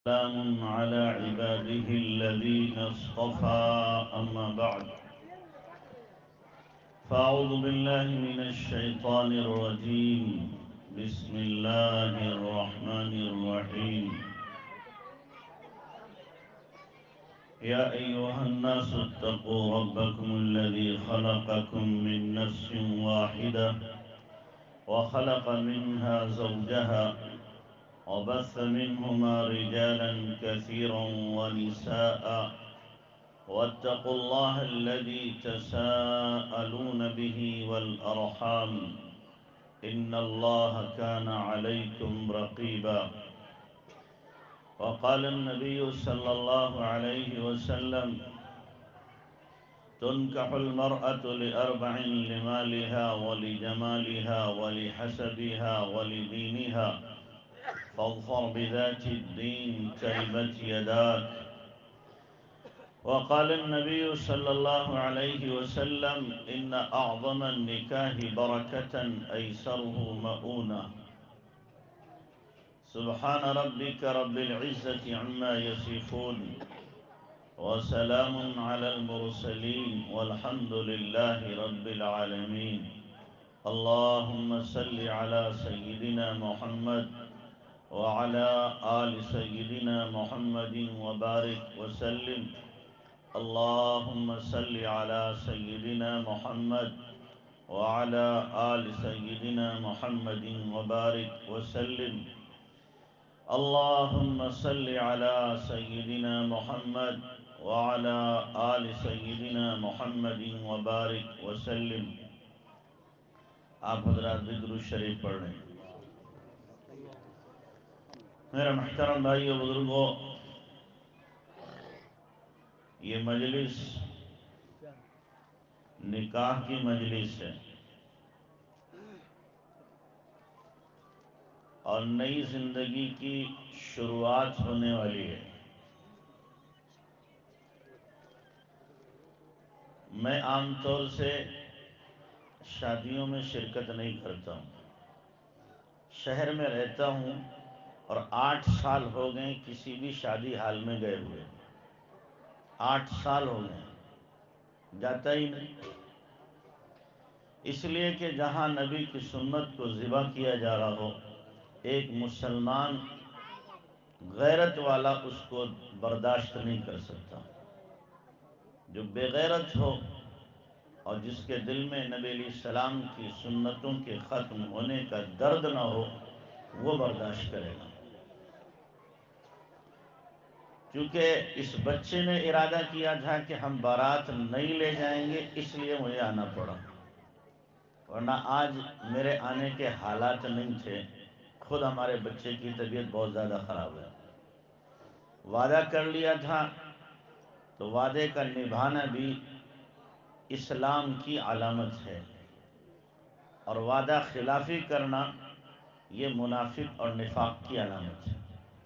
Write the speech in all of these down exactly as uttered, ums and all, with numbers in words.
سلام على عباده الذين اصطفى أما بعد فأعوذ بالله من الشيطان الرجيم بسم الله الرحمن الرحيم يا أيها الناس اتقوا ربكم الذي خلقكم من نفس واحدة وخلق منها زوجها وبث منهما رجالا كثيرا ونساء واتقوا الله الذي تساءلون به والأرحام إن الله كان عليكم رقيبا وقال النبي صلى الله عليه وسلم تنكح المرأة لأربع لمالها ولجمالها ولحسبها ولدينها فاظفر بذات الدين تربت يداك وقال النبي صلى الله عليه وسلم إن أعظم النكاح بركة أيسره مؤونة سبحان ربك رب العزة عما يصفون وسلام على المرسلين والحمد لله رب العالمين اللهم صل على سيدنا محمد وعلى آل سيدنا محمد وبارك وسلم اللهم صل على سيدنا محمد وعلى آل سيدنا محمد وبارك وسلم اللهم صل على سيدنا محمد وعلى آل سيدنا محمد وبارك وسلم. آپ حضرات بھی درود شریف پڑھ رہے ہیں. میرے محترم بھائیو بزرگوں، یہ مجلس نکاح کی مجلس ہے اور نئی زندگی کی شروعات ہونے والی ہے. میں عام طور سے شادیوں میں شرکت نہیں کرتا ہوں. شہر میں رہتا ہوں اور آٹھ سال ہو گئے کسی بھی شادی حال میں گئے ہوئے. آٹھ سال ہو گئے جاتا ہی نہیں. اس لیے کہ جہاں نبی کی سنت کو ذبح کیا جا رہا ہو، ایک مسلمان غیرت والا اس کو برداشت نہیں کر سکتا. جو بے غیرت ہو اور جس کے دل میں نبی علیہ السلام کی سنتوں کے ختم ہونے کا درد نہ ہو، وہ برداشت کرے گا. کیونکہ اس بچے نے ارادہ کیا تھا کہ ہم بارات نہیں لے جائیں گے، اس لیے مجھے آنا پڑا، ورنہ آج میرے آنے کے حالات نہیں تھے. خود ہمارے بچے کی طبیعت بہت زیادہ خراب ہے. وعدہ کر لیا تھا تو وعدے کا نبھانا بھی اسلام کی علامت ہے، اور وعدہ خلافی کرنا یہ منافق اور نفاق کی علامت ہے.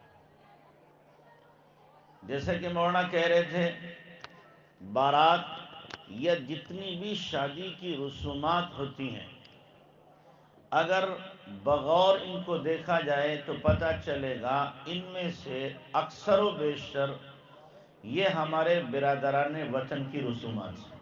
جیسے کہ مولانا کہہ رہے تھے، بارات یا جتنی بھی شادی کی رسومات ہوتی ہیں، اگر بغور ان کو دیکھا جائے تو پتہ چلے گا ان میں سے اکثر و بیشتر یہ ہمارے برادران وطن کی رسومات ہیں.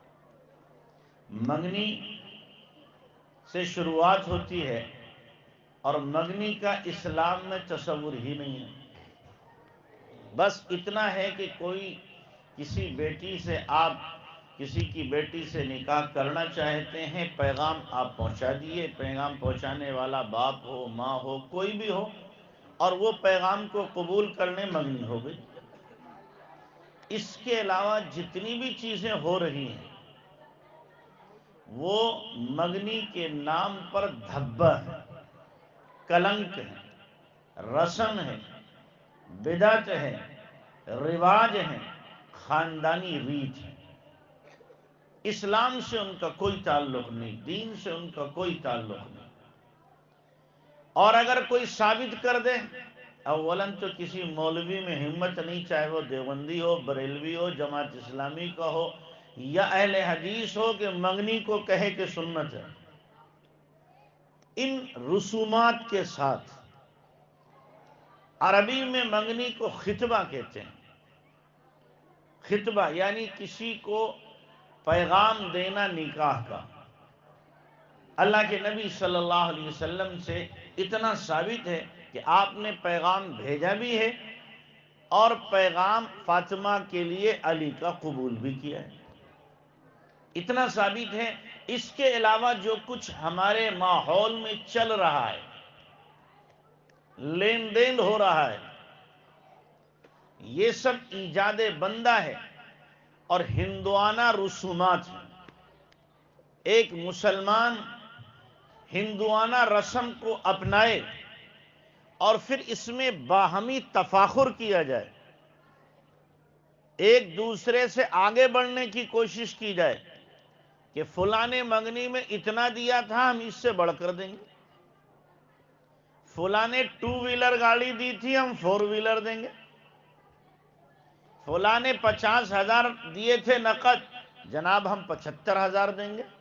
منگنی سے شروعات ہوتی ہے اور منگنی کا اسلام میں تصور ہی نہیں ہے. بس اتنا ہے کہ کوئی کسی بیٹی سے آپ کسی کی بیٹی سے نکاح کرنا چاہتے ہیں، پیغام آپ پہنچا دیے. پیغام پہنچانے والا باپ ہو، ماں ہو، کوئی بھی ہو، اور وہ پیغام کو قبول کرنے منگنی ہو گئی. اس کے علاوہ جتنی بھی چیزیں ہو رہی ہیں وہ منگنی کے نام پر دھبہ ہے، کلنک ہے، رسم ہے، بدعت ہے، رواج ہے، خاندانی ریت ہے. اسلام سے ان کا کوئی تعلق نہیں، دین سے ان کا کوئی تعلق نہیں. اور اگر کوئی ثابت کر دے، اولاً تو کسی مولوی میں ہمت نہیں، چاہے وہ دیوبندی ہو، بریلوی ہو، جماعت اسلامی کا ہو یا اہل حدیث ہو، کہ منگنی کو کہے کہ سنت ہے. ان رسومات کے ساتھ عربی میں منگنی کو خطبہ کہتے ہیں. خطبہ یعنی کسی کو پیغام دینا نکاح کا. اللہ کے نبی صلی اللہ علیہ وسلم سے اتنا ثابت ہے کہ آپ نے پیغام بھیجا بھی ہے اور پیغام فاطمہ کے لیے علی کا قبول بھی کیا ہے. اتنا ثابت ہے. اس کے علاوہ جو کچھ ہمارے ماحول میں چل رہا ہے، لین دین ہو رہا ہے، یہ سب ایجاد بندہ ہے اور ہندوانہ رسومات ہیں. ایک مسلمان ہندوانہ رسم کو اپنائے اور پھر اس میں باہمی تفاخر کیا جائے، ایک دوسرے سے آگے بڑھنے کی کوشش کی جائے کہ فلاں نے منگنی میں اتنا دیا تھا، ہم اس سے بڑھ کر دیں گے. فلاں نے ٹو ویلر گاڑی دی تھی، ہم فور ویلر دیں گے. فلاں نے پچاس ہزار دیے تھے نقد، جناب ہم پچہتر ہزار دیں گے.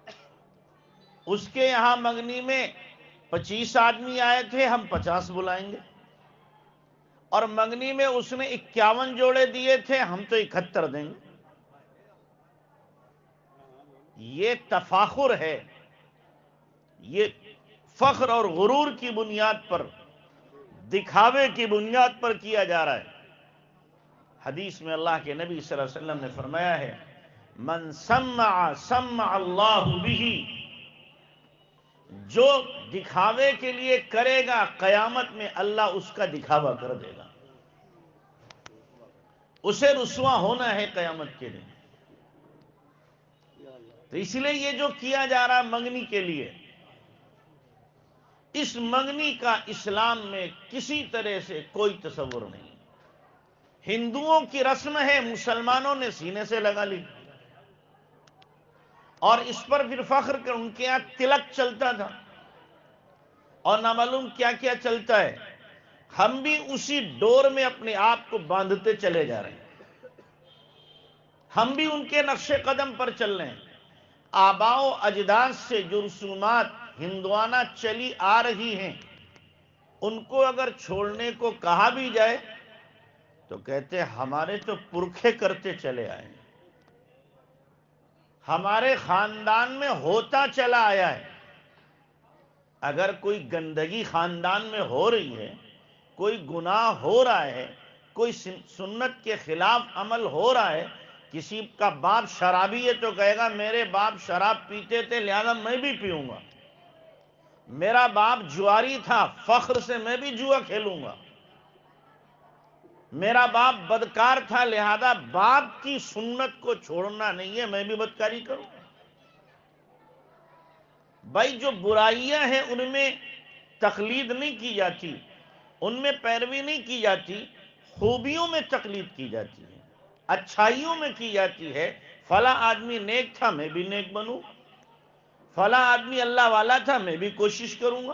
اس کے یہاں منگنی میں پچیس آدمی آئے تھے، ہم پچاس بلائیں گے. اور منگنی میں اس نے اکیاون جوڑے دیے تھے، ہم تو اکہتر دیں گے. یہ تفاخر ہے، یہ فخر اور غرور کی بنیاد پر، دکھاوے کی بنیاد پر کیا جا رہا ہے. حدیث میں اللہ کے نبی صلی اللہ علیہ وسلم نے فرمایا ہے، من سمع سمع اللہ بہ، جو دکھاوے کے لیے کرے گا قیامت میں اللہ اس کا دکھاوا کر دے گا. اسے رسوا ہونا ہے قیامت کے دن. تو اس لیے یہ جو کیا جا رہا منگنی کے لیے، اس منگنی کا اسلام میں کسی طرح سے کوئی تصور نہیں. ہندوؤں کی رسم ہے، مسلمانوں نے سینے سے لگا لی اور اس پر پھر فخر کر. ان کے یہاں تلک چلتا تھا اور نہ معلوم کیا کیا چلتا ہے. ہم بھی اسی ڈور میں اپنے آپ کو باندھتے چلے جا رہے ہیں. ہم بھی ان کے نقش قدم پر چل رہے ہیں. آباء و اجداد سے جو رسومات ہندوانہ چلی آ رہی ہیں، ان کو اگر چھوڑنے کو کہا بھی جائے تو کہتے ہمارے تو پرکھے کرتے چلے آئے ہیں، ہمارے خاندان میں ہوتا چلا آیا ہے. اگر کوئی گندگی خاندان میں ہو رہی ہے، کوئی گناہ ہو رہا ہے، کوئی سنت کے خلاف عمل ہو رہا ہے، کسی کا باپ شرابی ہے تو کہے گا میرے باپ شراب پیتے تھے لہذا میں بھی پیوں گا. میرا باپ جواری تھا، فخر سے میں بھی جوا کھیلوں گا. میرا باپ بدکار تھا لہذا باپ کی سنت کو چھوڑنا نہیں ہے، میں بھی بدکاری کروں. بھائی جو برائیاں ہیں ان میں تقلید نہیں کی جاتی، ان میں پیروی نہیں کی جاتی، خوبیوں میں تقلید کی جاتی ہے، اچھائیوں میں کی جاتی ہے. فلاں آدمی نیک تھا میں بھی نیک بنوں، فلاں آدمی اللہ والا تھا میں بھی کوشش کروں گا.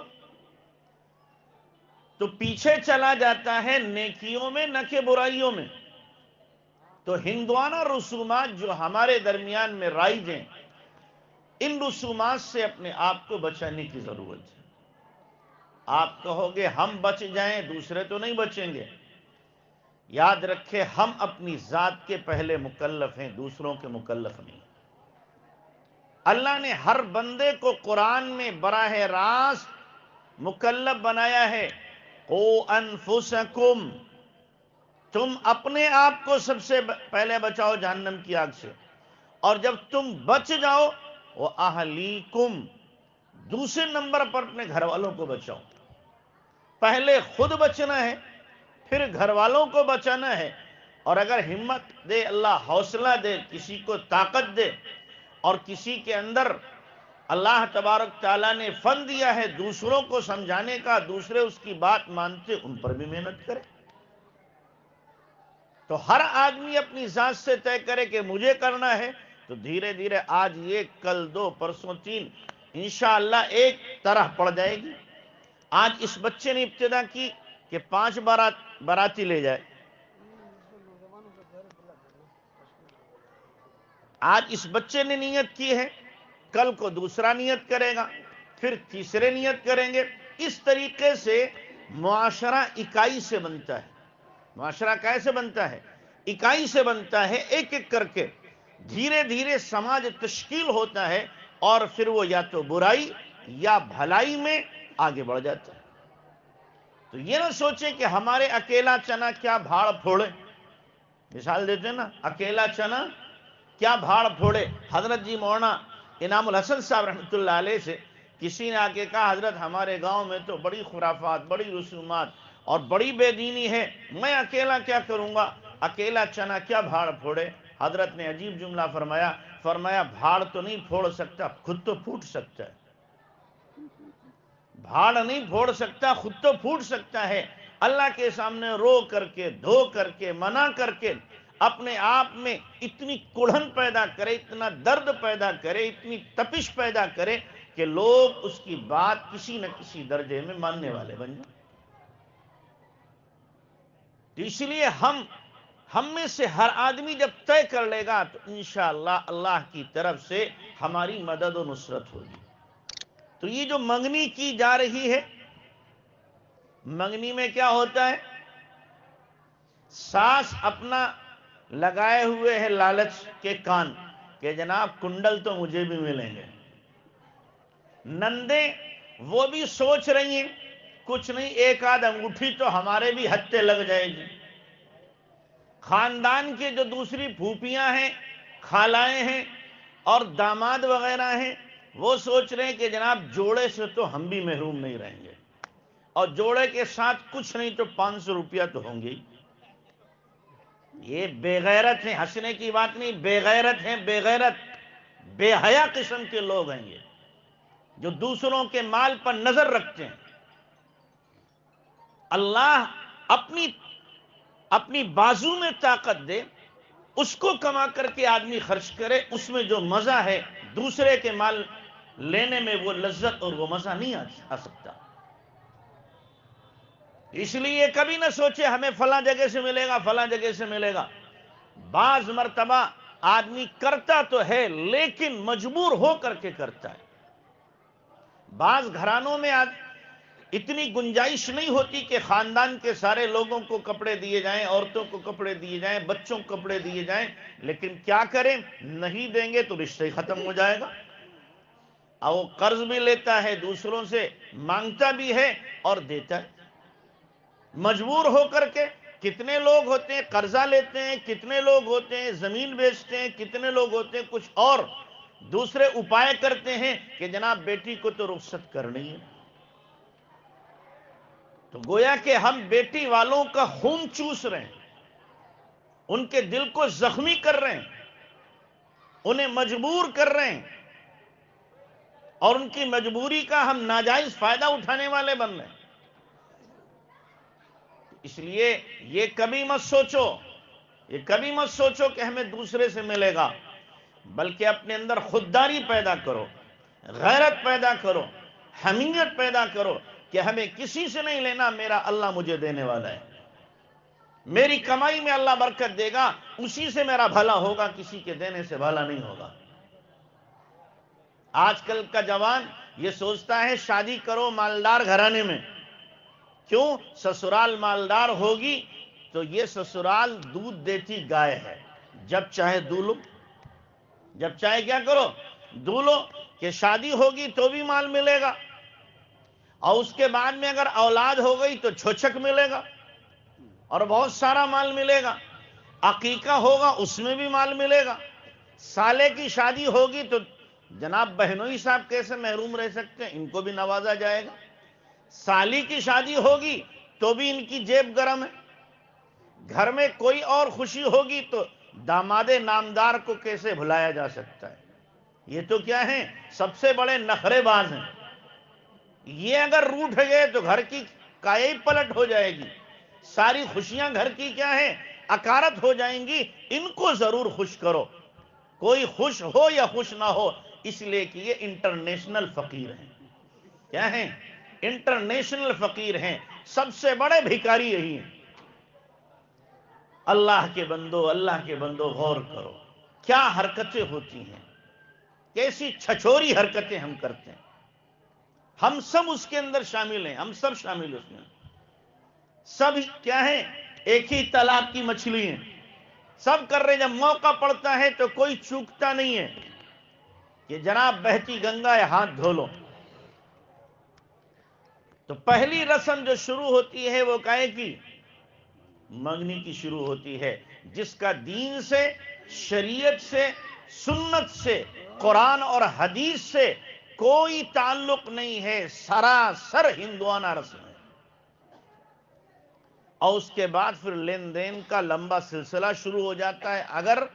تو پیچھے چلا جاتا ہے نیکیوں میں نہ کہ برائیوں میں. تو ہندوانہ رسومات جو ہمارے درمیان میں رائج ہیں، ان رسومات سے اپنے آپ کو بچانے کی ضرورت ہے. آپ کہو گے ہم بچ جائیں دوسرے تو نہیں بچیں گے. یاد رکھے ہم اپنی ذات کے پہلے مکلف ہیں، دوسروں کے مکلف نہیں. اللہ نے ہر بندے کو قرآن میں براہ راست مکلف بنایا ہے. قوا انفسکم، تم اپنے آپ کو سب سے پہلے بچاؤ جہنم کی آگ سے، اور جب تم بچ جاؤ وَأَهْلِيكُمْ، دوسرے نمبر پر اپنے گھر والوں کو بچاؤ. پہلے خود بچنا ہے، پھر گھر والوں کو بچانا ہے. اور اگر ہمت دے اللہ، حوصلہ دے، کسی کو طاقت دے اور کسی کے اندر اللہ تبارک تعالیٰ نے فن دیا ہے دوسروں کو سمجھانے کا، دوسرے اس کی بات مانتے، ان پر بھی محنت کرے. تو ہر آدمی اپنی ذات سے طے کرے کہ مجھے کرنا ہے، تو دھیرے دھیرے آج ایک، کل دو، پرسوں تین، انشاءاللہ ایک طرح پڑ جائے گی. آج اس بچے نے ابتدا کی کہ پانچ بارات باراتی لے جائے. آج اس بچے نے نیت کی ہے، کل کو دوسرا نیت کرے گا، پھر تیسرے نیت کریں گے. اس طریقے سے معاشرہ اکائی سے بنتا ہے. معاشرہ کیسے بنتا ہے؟ اکائی سے بنتا ہے. ایک ایک کر کے دھیرے دھیرے سماج تشکیل ہوتا ہے اور پھر وہ یا تو برائی یا بھلائی میں آگے بڑھ جاتا ہے. تو یہ نہ سوچیں کہ ہمارے اکیلا چنا کیا بھاڑ پھوڑے. مثال دیتے ہیں نا، اکیلا چنا کیا بھاڑ پھوڑے. حضرت جی مولانا انعام الحسن صاحب رحمۃ اللہ علیہ سے کسی نے آ کے کہا، حضرت ہمارے گاؤں میں تو بڑی خرافات، بڑی رسومات اور بڑی بے دینی ہے، میں اکیلا کیا کروں گا، اکیلا چنا کیا بھاڑ پھوڑے. حضرت نے عجیب جملہ فرمایا فرمایا بھاڑ تو نہیں پھوڑ سکتا، خود تو پھوٹ سکتا ہے. بھاڑ نہیں پھوڑ سکتا، خود تو پھوٹ سکتا ہے. اللہ کے سامنے رو کر کے، دھو کر کے، منع کر کے اپنے آپ میں اتنی کڑھن پیدا کرے، اتنا درد پیدا کرے، اتنی تپش پیدا کرے کہ لوگ اس کی بات کسی نہ کسی درجے میں ماننے والے بن جائیں. تو اس لیے ہم ہم میں سے ہر آدمی جب طے کر لے گا تو انشاءاللہ اللہ کی طرف سے ہماری مدد و نصرت ہوگی. تو یہ جو منگنی کی جا رہی ہے، منگنی میں کیا ہوتا ہے؟ ساس اپنا لگائے ہوئے ہے لالچ کے کان کہ جناب کنڈل تو مجھے بھی ملیں گے. نندیں وہ بھی سوچ رہی ہیں کچھ نہیں، ایک آدھ انگوٹھی تو ہمارے بھی ہتھے لگ جائے گی. خاندان کے جو دوسری پھوپیاں ہیں، خالائیں ہیں اور داماد وغیرہ ہیں، وہ سوچ رہے ہیں کہ جناب جوڑے سے تو ہم بھی محروم نہیں رہیں گے، اور جوڑے کے ساتھ کچھ نہیں تو پانچ سو روپیہ تو ہوں گے. یہ بے غیرت ہیں، ہنسنے کی بات نہیں، بے غیرت ہیں، بے غیرت بے حیا قسم کے لوگ ہیں یہ، جو دوسروں کے مال پر نظر رکھتے ہیں. اللہ اپنی اپنی بازو میں طاقت دے، اس کو کما کر کے آدمی خرچ کرے، اس میں جو مزہ ہے دوسرے کے مال لینے میں وہ لذت اور وہ مزہ نہیں آ سکتا. اس لیے کبھی نہ سوچے ہمیں فلاں جگہ سے ملے گا، فلاں جگہ سے ملے گا. بعض مرتبہ آدمی کرتا تو ہے لیکن مجبور ہو کر کے کرتا ہے. بعض گھرانوں میں اتنی گنجائش نہیں ہوتی کہ خاندان کے سارے لوگوں کو کپڑے دیے جائیں، عورتوں کو کپڑے دیے جائیں، بچوں کو کپڑے دیے جائیں، لیکن کیا کریں، نہیں دیں گے تو رشتہ ہی ختم ہو جائے گا. اور وہ قرض بھی لیتا ہے، دوسروں سے مانگتا بھی ہے اور دیتا ہے مجبور ہو کر کے. کتنے لوگ ہوتے ہیں قرضہ لیتے ہیں، کتنے لوگ ہوتے ہیں زمین بیچتے ہیں، کتنے لوگ ہوتے ہیں کچھ اور دوسرے اپائے کرتے ہیں کہ جناب بیٹی کو تو رخصت کرنی ہے. تو گویا کہ ہم بیٹی والوں کا خون چوس رہے ہیں، ان کے دل کو زخمی کر رہے ہیں، انہیں مجبور کر رہے ہیں، اور ان کی مجبوری کا ہم ناجائز فائدہ اٹھانے والے بن رہے ہیں. اس لیے یہ کبھی مت سوچو یہ کبھی مت سوچو کہ ہمیں دوسرے سے ملے گا، بلکہ اپنے اندر خودداری پیدا کرو، غیرت پیدا کرو، حمیت پیدا کرو کہ ہمیں کسی سے نہیں لینا، میرا اللہ مجھے دینے والا ہے، میری کمائی میں اللہ برکت دے گا، اسی سے میرا بھلا ہوگا، کسی کے دینے سے بھلا نہیں ہوگا. آج کل کا جوان یہ سوچتا ہے شادی کرو مالدار گھرانے میں. کیوں؟ سسرال مالدار ہوگی تو یہ سسرال دودھ دیتی گائے ہے، جب چاہے دولو، جب چاہے کیا کرو دولو. کہ شادی ہوگی تو بھی مال ملے گا، اور اس کے بعد میں اگر اولاد ہو گئی تو چھوچک ملے گا اور بہت سارا مال ملے گا. عقیقہ ہوگا اس میں بھی مال ملے گا. سالے کی شادی ہوگی تو جناب بہنوئی صاحب کیسے محروم رہ سکتے ہیں، ان کو بھی نوازا جائے گا. سالی کی شادی ہوگی تو بھی ان کی جیب گرم ہے. گھر میں کوئی اور خوشی ہوگی تو داماد نامدار کو کیسے بھلایا جا سکتا ہے. یہ تو کیا ہیں، سب سے بڑے نخرے باز ہیں. یہ اگر روٹھ گئے تو گھر کی کائی پلٹ ہو جائے گی، ساری خوشیاں گھر کی کیا ہیں، اکارت ہو جائیں گی. ان کو ضرور خوش کرو، کوئی خوش ہو یا خوش نہ ہو، اس لیے کہ یہ انٹرنیشنل فقیر ہیں. کیا ہیں؟ انٹرنیشنل فقیر ہیں، سب سے بڑے بھکاری یہی ہیں. اللہ کے بندو اللہ کے بندو غور کرو کیا حرکتیں ہوتی ہیں، کیسی چھچوری حرکتیں ہم کرتے ہیں. ہم سب اس کے اندر شامل ہیں، ہم سب شامل اس میں. سب کیا ہے؟ ایک ہی تالاب کی مچھلی ہیں، سب کر رہے. جب موقع پڑتا ہے تو کوئی چوکتا نہیں ہے کہ جناب بہتی گنگا ہے ہاتھ دھو لو. تو پہلی رسم جو شروع ہوتی ہے وہ کہے کہ منگنی کی شروع ہوتی ہے، جس کا دین سے، شریعت سے، سنت سے، قرآن اور حدیث سے کوئی تعلق نہیں ہے، سراسر ہندوانہ رسم ہے. اور اس کے بعد پھر لین دین کا لمبا سلسلہ شروع ہو جاتا ہے. اگر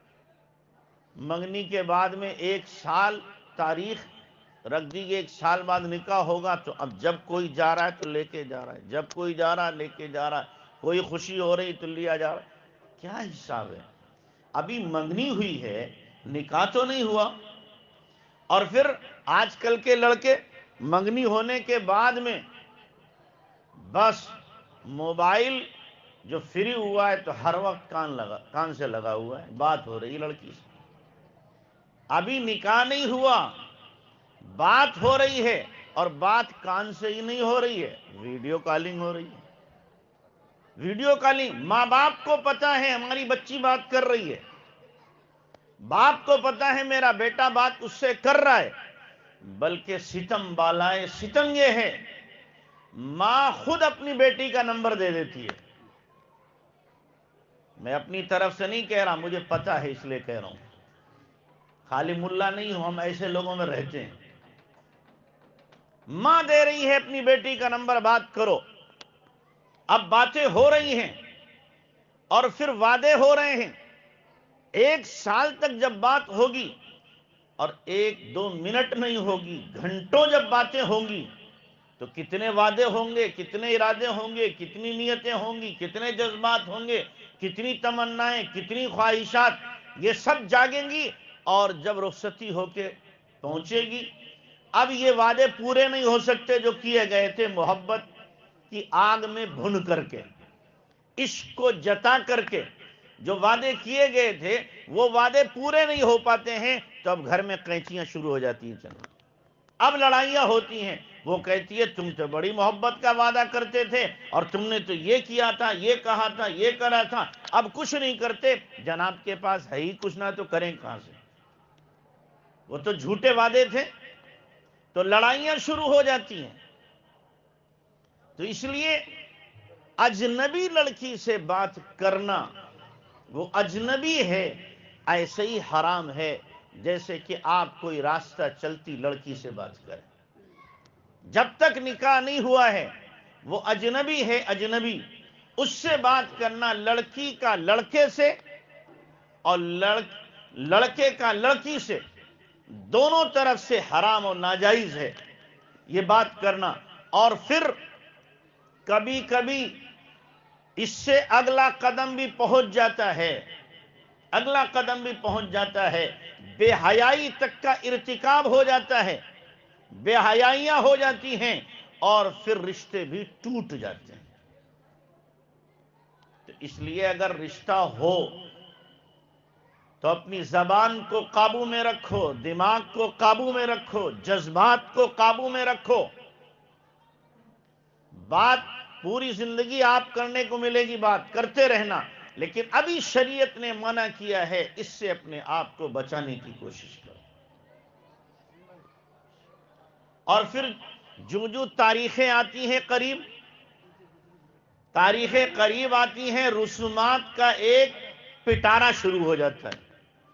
منگنی کے بعد میں ایک سال تاریخ رکھ دی گئی، ایک سال بعد نکاح ہوگا، تو اب جب کوئی جا رہا ہے تو لے کے جا رہا ہے، جب کوئی جا رہا ہے لے کے جا رہا ہے، کوئی خوشی ہو رہی تو لیا جا رہا ہے. کیا حساب ہے؟ ابھی منگنی ہوئی ہے، نکاح تو نہیں ہوا. اور پھر آج کل کے لڑکے منگنی ہونے کے بعد میں بس موبائل جو فری ہوا ہے تو ہر وقت کان لگا کان سے لگا ہوا ہے، بات ہو رہی لڑکی سے. ابھی نکاح نہیں ہوا، بات ہو رہی ہے، اور بات کان سے ہی نہیں ہو رہی ہے، ویڈیو کالنگ ہو رہی ہے. ویڈیو کالنگ، ماں باپ کو پتا ہے ہماری بچی بات کر رہی ہے، باپ کو پتا ہے میرا بیٹا بات اس سے کر رہا ہے. بلکہ ستم بالائے ستم یہ ہے، ماں خود اپنی بیٹی کا نمبر دے دیتی ہے. میں اپنی طرف سے نہیں کہہ رہا، مجھے پتا ہے اس لیے کہہ رہا ہوں. خالی ملا نہیں ہوں، ہم ایسے لوگوں میں رہتے ہیں. ماں دے رہی ہے اپنی بیٹی کا نمبر، بات کرو. اب باتیں ہو رہی ہیں اور پھر وعدے ہو رہے ہیں. ایک سال تک جب بات ہوگی اور ایک دو منٹ نہیں ہوگی، گھنٹوں جب باتیں ہوں گی، تو کتنے وعدے ہوں گے، کتنے ارادے ہوں گے، کتنی نیتیں ہوں گی، کتنے جذبات ہوں گے، کتنی تمنائیں، کتنی خواہشات، یہ سب جاگیں گی. اور جب رخصتی ہو کے پہنچے گی، اب یہ وعدے پورے نہیں ہو سکتے جو کیے گئے تھے محبت کی آگ میں بھن کر کے، عشق کو جتا کر کے. جو وعدے کیے گئے تھے وہ وعدے پورے نہیں ہو پاتے ہیں، تو اب گھر میں قینچیاں شروع ہو جاتی ہیں چلنا. اب لڑائیاں ہوتی ہیں. وہ کہتی ہے تم تو بڑی محبت کا وعدہ کرتے تھے اور تم نے تو یہ کیا تھا، یہ کہا تھا، یہ کرا تھا، اب کچھ نہیں کرتے. جناب کے پاس ہے ہی کچھ نہ، تو کریں کہاں سے؟ وہ تو جھوٹے وعدے تھے. تو لڑائیاں شروع ہو جاتی ہیں. تو اس لیے اجنبی لڑکی سے بات کرنا، وہ اجنبی ہے، ایسے ہی حرام ہے جیسے کہ آپ کوئی راستہ چلتی لڑکی سے بات کریں. جب تک نکاح نہیں ہوا ہے وہ اجنبی ہے. اجنبی اس سے بات کرنا لڑکی کا لڑکے سے اور لڑکے کا لڑکی سے، دونوں طرف سے حرام اور ناجائز ہے یہ بات کرنا. اور پھر کبھی کبھی اس سے اگلا قدم بھی پہنچ جاتا ہے، اگلا قدم بھی پہنچ جاتا ہے، بے حیائی تک کا ارتکاب ہو جاتا ہے، بے حیائیاں ہو جاتی ہیں، اور پھر رشتے بھی ٹوٹ جاتے ہیں. تو اس لیے اگر رشتہ ہو تو اپنی زبان کو قابو میں رکھو، دماغ کو قابو میں رکھو، جذبات کو قابو میں رکھو. بات پوری زندگی آپ کرنے کو ملے گی، بات کرتے رہنا، لیکن ابھی شریعت نے منع کیا ہے، اس سے اپنے آپ کو بچانے کی کوشش کرو. اور پھر جو جو تاریخیں آتی ہیں قریب، تاریخیں قریب آتی ہیں، رسومات کا ایک پٹارا شروع ہو جاتا ہے.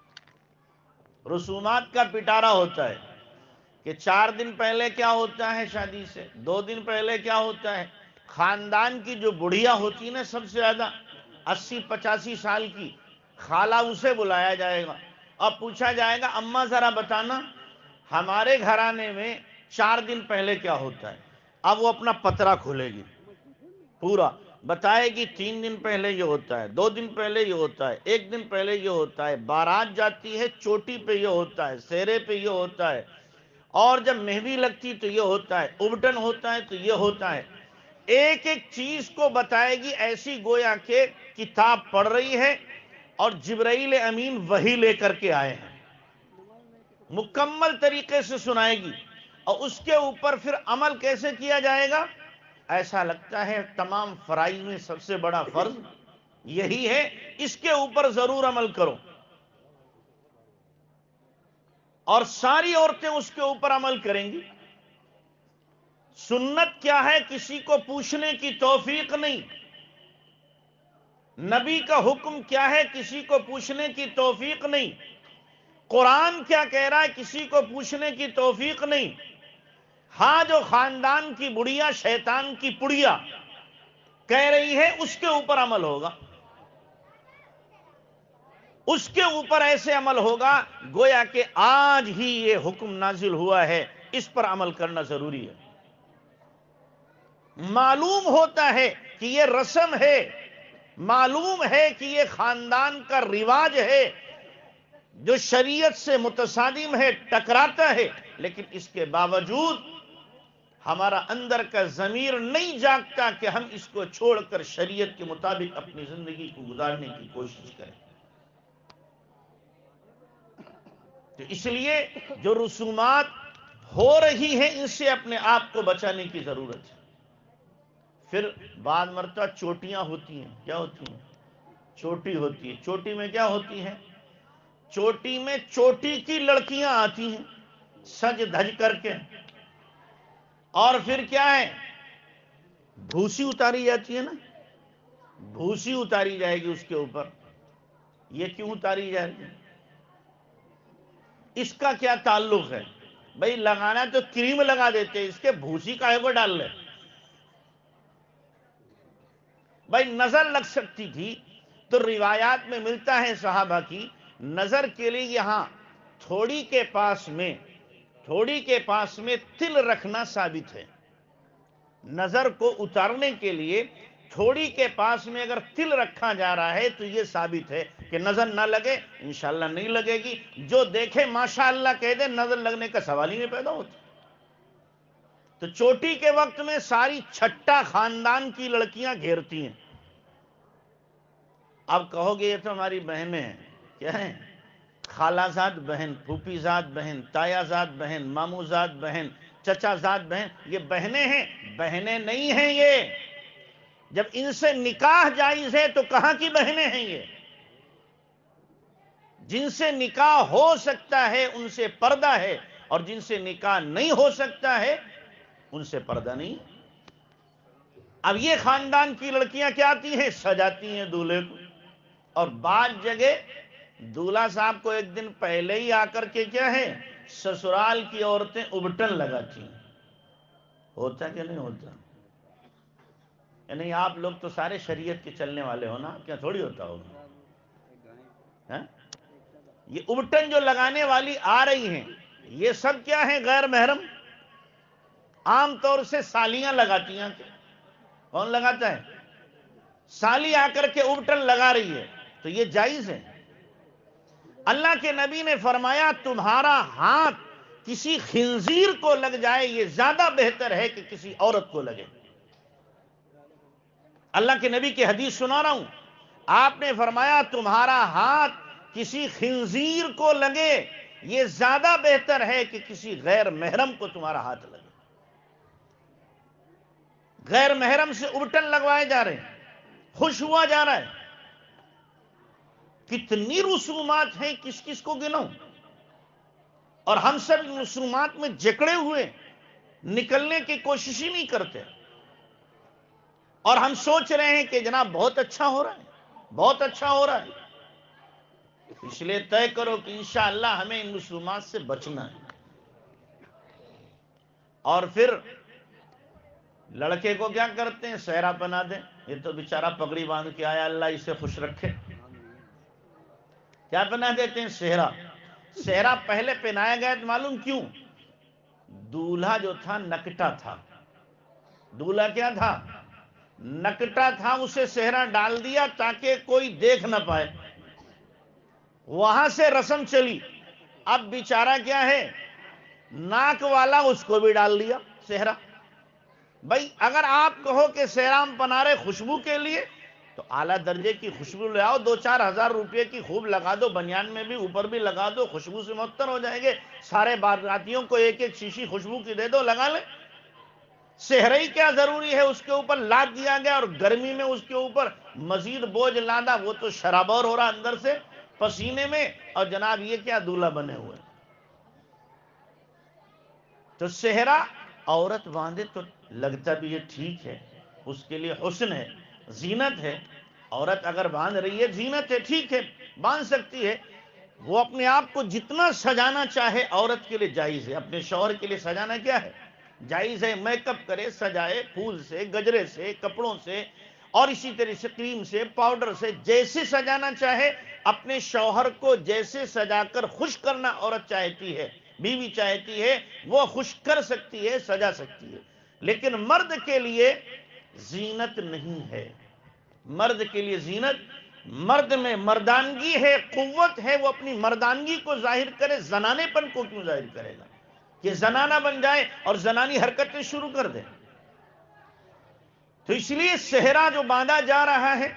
رسومات کا پٹارا ہوتا ہے کہ چار دن پہلے کیا ہوتا ہے شادی سے، دو دن پہلے کیا ہوتا ہے. خاندان کی جو بڑھیا ہوتی ہے نا، سب سے زیادہ اسی پچاسی سال کی خالہ، اسے بلایا جائے گا اور پوچھا جائے گا اماں ذرا بتانا ہمارے گھرانے میں چار دن پہلے کیا ہوتا ہے. اب وہ اپنا پترا کھولے گی، پورا بتائے گی تین دن پہلے یہ ہوتا ہے، دو دن پہلے یہ ہوتا ہے، ایک دن پہلے یہ ہوتا ہے، بارات جاتی ہے چوٹی پہ یہ ہوتا ہے، سہرے پہ یہ ہوتا ہے، اور جب مہندی لگتی تو یہ ہوتا ہے، ابٹن ہوتا ہے تو یہ ہوتا ہے. ایک ایک چیز کو بتائے گی، ایسی گویا کہ کتاب پڑھ رہی ہے اور جبرائیل امین وحی لے کر کے آئے ہیں. مکمل طریقے سے سنائے گی، اور اس کے اوپر پھر عمل کیسے کیا جائے گا، ایسا لگتا ہے تمام فرائض میں سب سے بڑا فرض یہی ہے، اس کے اوپر ضرور عمل کرو، اور ساری عورتیں اس کے اوپر عمل کریں گی۔ سنت کیا ہے؟ کسی کو پوچھنے کی توفیق نہیں۔ نبی کا حکم کیا ہے؟ کسی کو پوچھنے کی توفیق نہیں۔ قرآن کیا کہہ رہا ہے؟ کسی کو پوچھنے کی توفیق نہیں۔ ہاں، جو خاندان کی بڑھیا شیطان کی پڑیا کہہ رہی ہے اس کے اوپر عمل ہوگا، اس کے اوپر ایسے عمل ہوگا گویا کہ آج ہی یہ حکم نازل ہوا ہے، اس پر عمل کرنا ضروری ہے۔ معلوم ہوتا ہے کہ یہ رسم ہے، معلوم ہے کہ یہ خاندان کا رواج ہے جو شریعت سے متصادم ہے، ٹکراتا ہے، لیکن اس کے باوجود ہمارا اندر کا ضمیر نہیں جاگتا کہ ہم اس کو چھوڑ کر شریعت کے مطابق اپنی زندگی کو گزارنے کی کوشش کریں۔ تو اس لیے جو رسومات ہو رہی ہیں ان سے اپنے آپ کو بچانے کی ضرورت ہے۔ پھر بعض مرتبہ چوٹیاں ہوتی ہیں۔ کیا ہوتی ہیں؟ چوٹی ہوتی ہے۔ چوٹی میں کیا ہوتی ہے؟ چوٹی میں چوٹی کی لڑکیاں آتی ہیں سج دھج کر کے، اور پھر کیا ہے؟ بھوسی اتاری جاتی ہے نا، بھوسی اتاری جائے گی اس کے اوپر۔ یہ کیوں اتاری جائے گی؟ اس کا کیا تعلق ہے؟ بھئی لگانا تو کریم لگا دیتے، اس کے بھوسی کاہے کو ڈال لے؟ بھئی نظر لگ سکتی تھی تو روایات میں ملتا ہے صحابہ کی نظر کے لیے یہاں تھوڑی کے پاس میں تھوڑی کے پاس میں تل رکھنا ثابت ہے۔ نظر کو اتارنے کے لیے تھوڑی کے پاس میں اگر تل رکھا جا رہا ہے تو یہ ثابت ہے کہ نظر نہ لگے، انشاءاللہ نہیں لگے گی، جو دیکھے ماشاءاللہ کہہ دے، نظر لگنے کا سوال ہی نہیں پیدا ہوتا۔ تو چوٹی کے وقت میں ساری چھٹا خاندان کی لڑکیاں گھیرتی ہیں۔ اب کہو گے یہ تو ہماری بہنیں ہیں۔ کیا ہیں؟ خالہ زاد بہن، پھوپھی زاد بہن، تایا زاد بہن، مامو زاد بہن، چچا زاد بہن، یہ بہنیں ہیں؟ بہنیں نہیں ہیں یہ۔ جب ان سے نکاح جائز ہے تو کہاں کی بہنیں ہیں یہ؟ جن سے نکاح ہو سکتا ہے ان سے پردہ ہے، اور جن سے نکاح نہیں ہو سکتا ہے ان سے پردہ نہیں۔ اب یہ خاندان کی لڑکیاں کیا آتی ہیں؟ سجاتی ہیں دولہے کو، اور بعض جگہ دولہا صاحب کو ایک دن پہلے ہی آ کر کے کیا ہے، سسرال کی عورتیں ابٹن لگاتی ہیں۔ ہوتا کہ نہیں ہوتا؟ یعنی آپ لوگ تو سارے شریعت کے چلنے والے ہو نا، کیا تھوڑی ہوتا ہوگا؟ یہ ابٹن جو لگانے والی آ رہی ہیں یہ سب کیا ہیں؟ غیر محرم۔ عام طور سے سالیاں لگاتی ہیں۔ کون لگاتا ہے؟ سالی آ کر کے ابٹن لگا رہی ہے، تو یہ جائز ہے۔ اللہ کے نبی نے فرمایا تمہارا ہاتھ کسی خنزیر کو لگ جائے یہ زیادہ بہتر ہے کہ کسی عورت کو لگے۔ اللہ کے نبی کی حدیث سنا رہا ہوں، آپ نے فرمایا تمہارا ہاتھ کسی خنزیر کو لگے یہ زیادہ بہتر ہے کہ کسی غیر محرم کو تمہارا ہاتھ لگے۔ غیر محرم سے ابٹن لگوائے جا رہے ہیں، خوش ہوا جا رہا ہے۔ کتنی رسومات ہیں، کس کس کو گنوں؟ اور ہم سب ان رسومات میں جکڑے ہوئے نکلنے کی کوشش ہی نہیں کرتے، اور ہم سوچ رہے ہیں کہ جناب بہت اچھا ہو رہا ہے، بہت اچھا ہو رہا ہے۔ اس لیے طے کرو کہ انشاءاللہ ہمیں ان رسومات سے بچنا ہے۔ اور پھر لڑکے کو کیا کرتے ہیں؟ سہرا پہنا دیں۔ یہ تو بیچارہ پگڑی باندھ کے آیا، اللہ اسے خوش رکھے۔ کیا پہنا دیتے ہیں؟ سہرا۔ سہرا پہلے پہنایا گیا تو معلوم کیوں؟ دولہا جو تھا نکٹا تھا۔ دولہا کیا تھا؟ نکٹا تھا، اسے سہرا ڈال دیا تاکہ کوئی دیکھ نہ پائے۔ وہاں سے رسم چلی۔ اب بیچارہ کیا ہے؟ ناک والا، اس کو بھی ڈال دیا سہرا۔ بھائی اگر آپ کہو کہ سہرام پنا رہے خوشبو کے لیے تو اعلیٰ درجے کی خوشبو لے آؤ، دو چار ہزار روپے کی خوب لگا دو، بنیان میں بھی اوپر بھی لگا دو، خوشبو سے معطر ہو جائیں گے۔ سارے باراتیوں کو ایک ایک شیشی خوشبو کی دے دو، لگا لیں۔ صحرا ہی کیا ضروری ہے اس کے اوپر لاد دیا گیا اور گرمی میں اس کے اوپر مزید بوجھ لادا، وہ تو شرابور ہو رہا اندر سے پسینے میں، اور جناب یہ کیا دولہا بنے ہوئے۔ تو صحرا عورت باندھے تو لگتا بھی یہ ٹھیک ہے، اس کے لیے حسن ہے، زینت ہے۔ عورت اگر باندھ رہی ہے زینت ہے، ٹھیک ہے، باندھ سکتی ہے۔ وہ اپنے آپ کو جتنا سجانا چاہے عورت کے لیے جائز ہے۔ اپنے شوہر کے لیے سجانا کیا ہے؟ جائز ہے۔ میک اپ کرے، سجائے، پھول سے، گجرے سے، کپڑوں سے، اور اسی طرح سے کریم سے، پاؤڈر سے، جیسے سجانا چاہے اپنے شوہر کو جیسے سجا کر خوش کرنا عورت چاہتی ہے، بیوی چاہتی ہے، وہ خوش کر سکتی ہے، سجا سکتی ہے۔ لیکن مرد کے لیے زینت نہیں ہے۔ مرد کے لیے زینت، مرد میں مردانگی ہے، قوت ہے، وہ اپنی مردانگی کو ظاہر کرے، زنانے پن کو کیوں ظاہر کرے گا کہ زنانہ بن جائے اور زنانی حرکتیں شروع کر دے؟ تو اس لیے صحرا جو باندھا جا رہا ہے،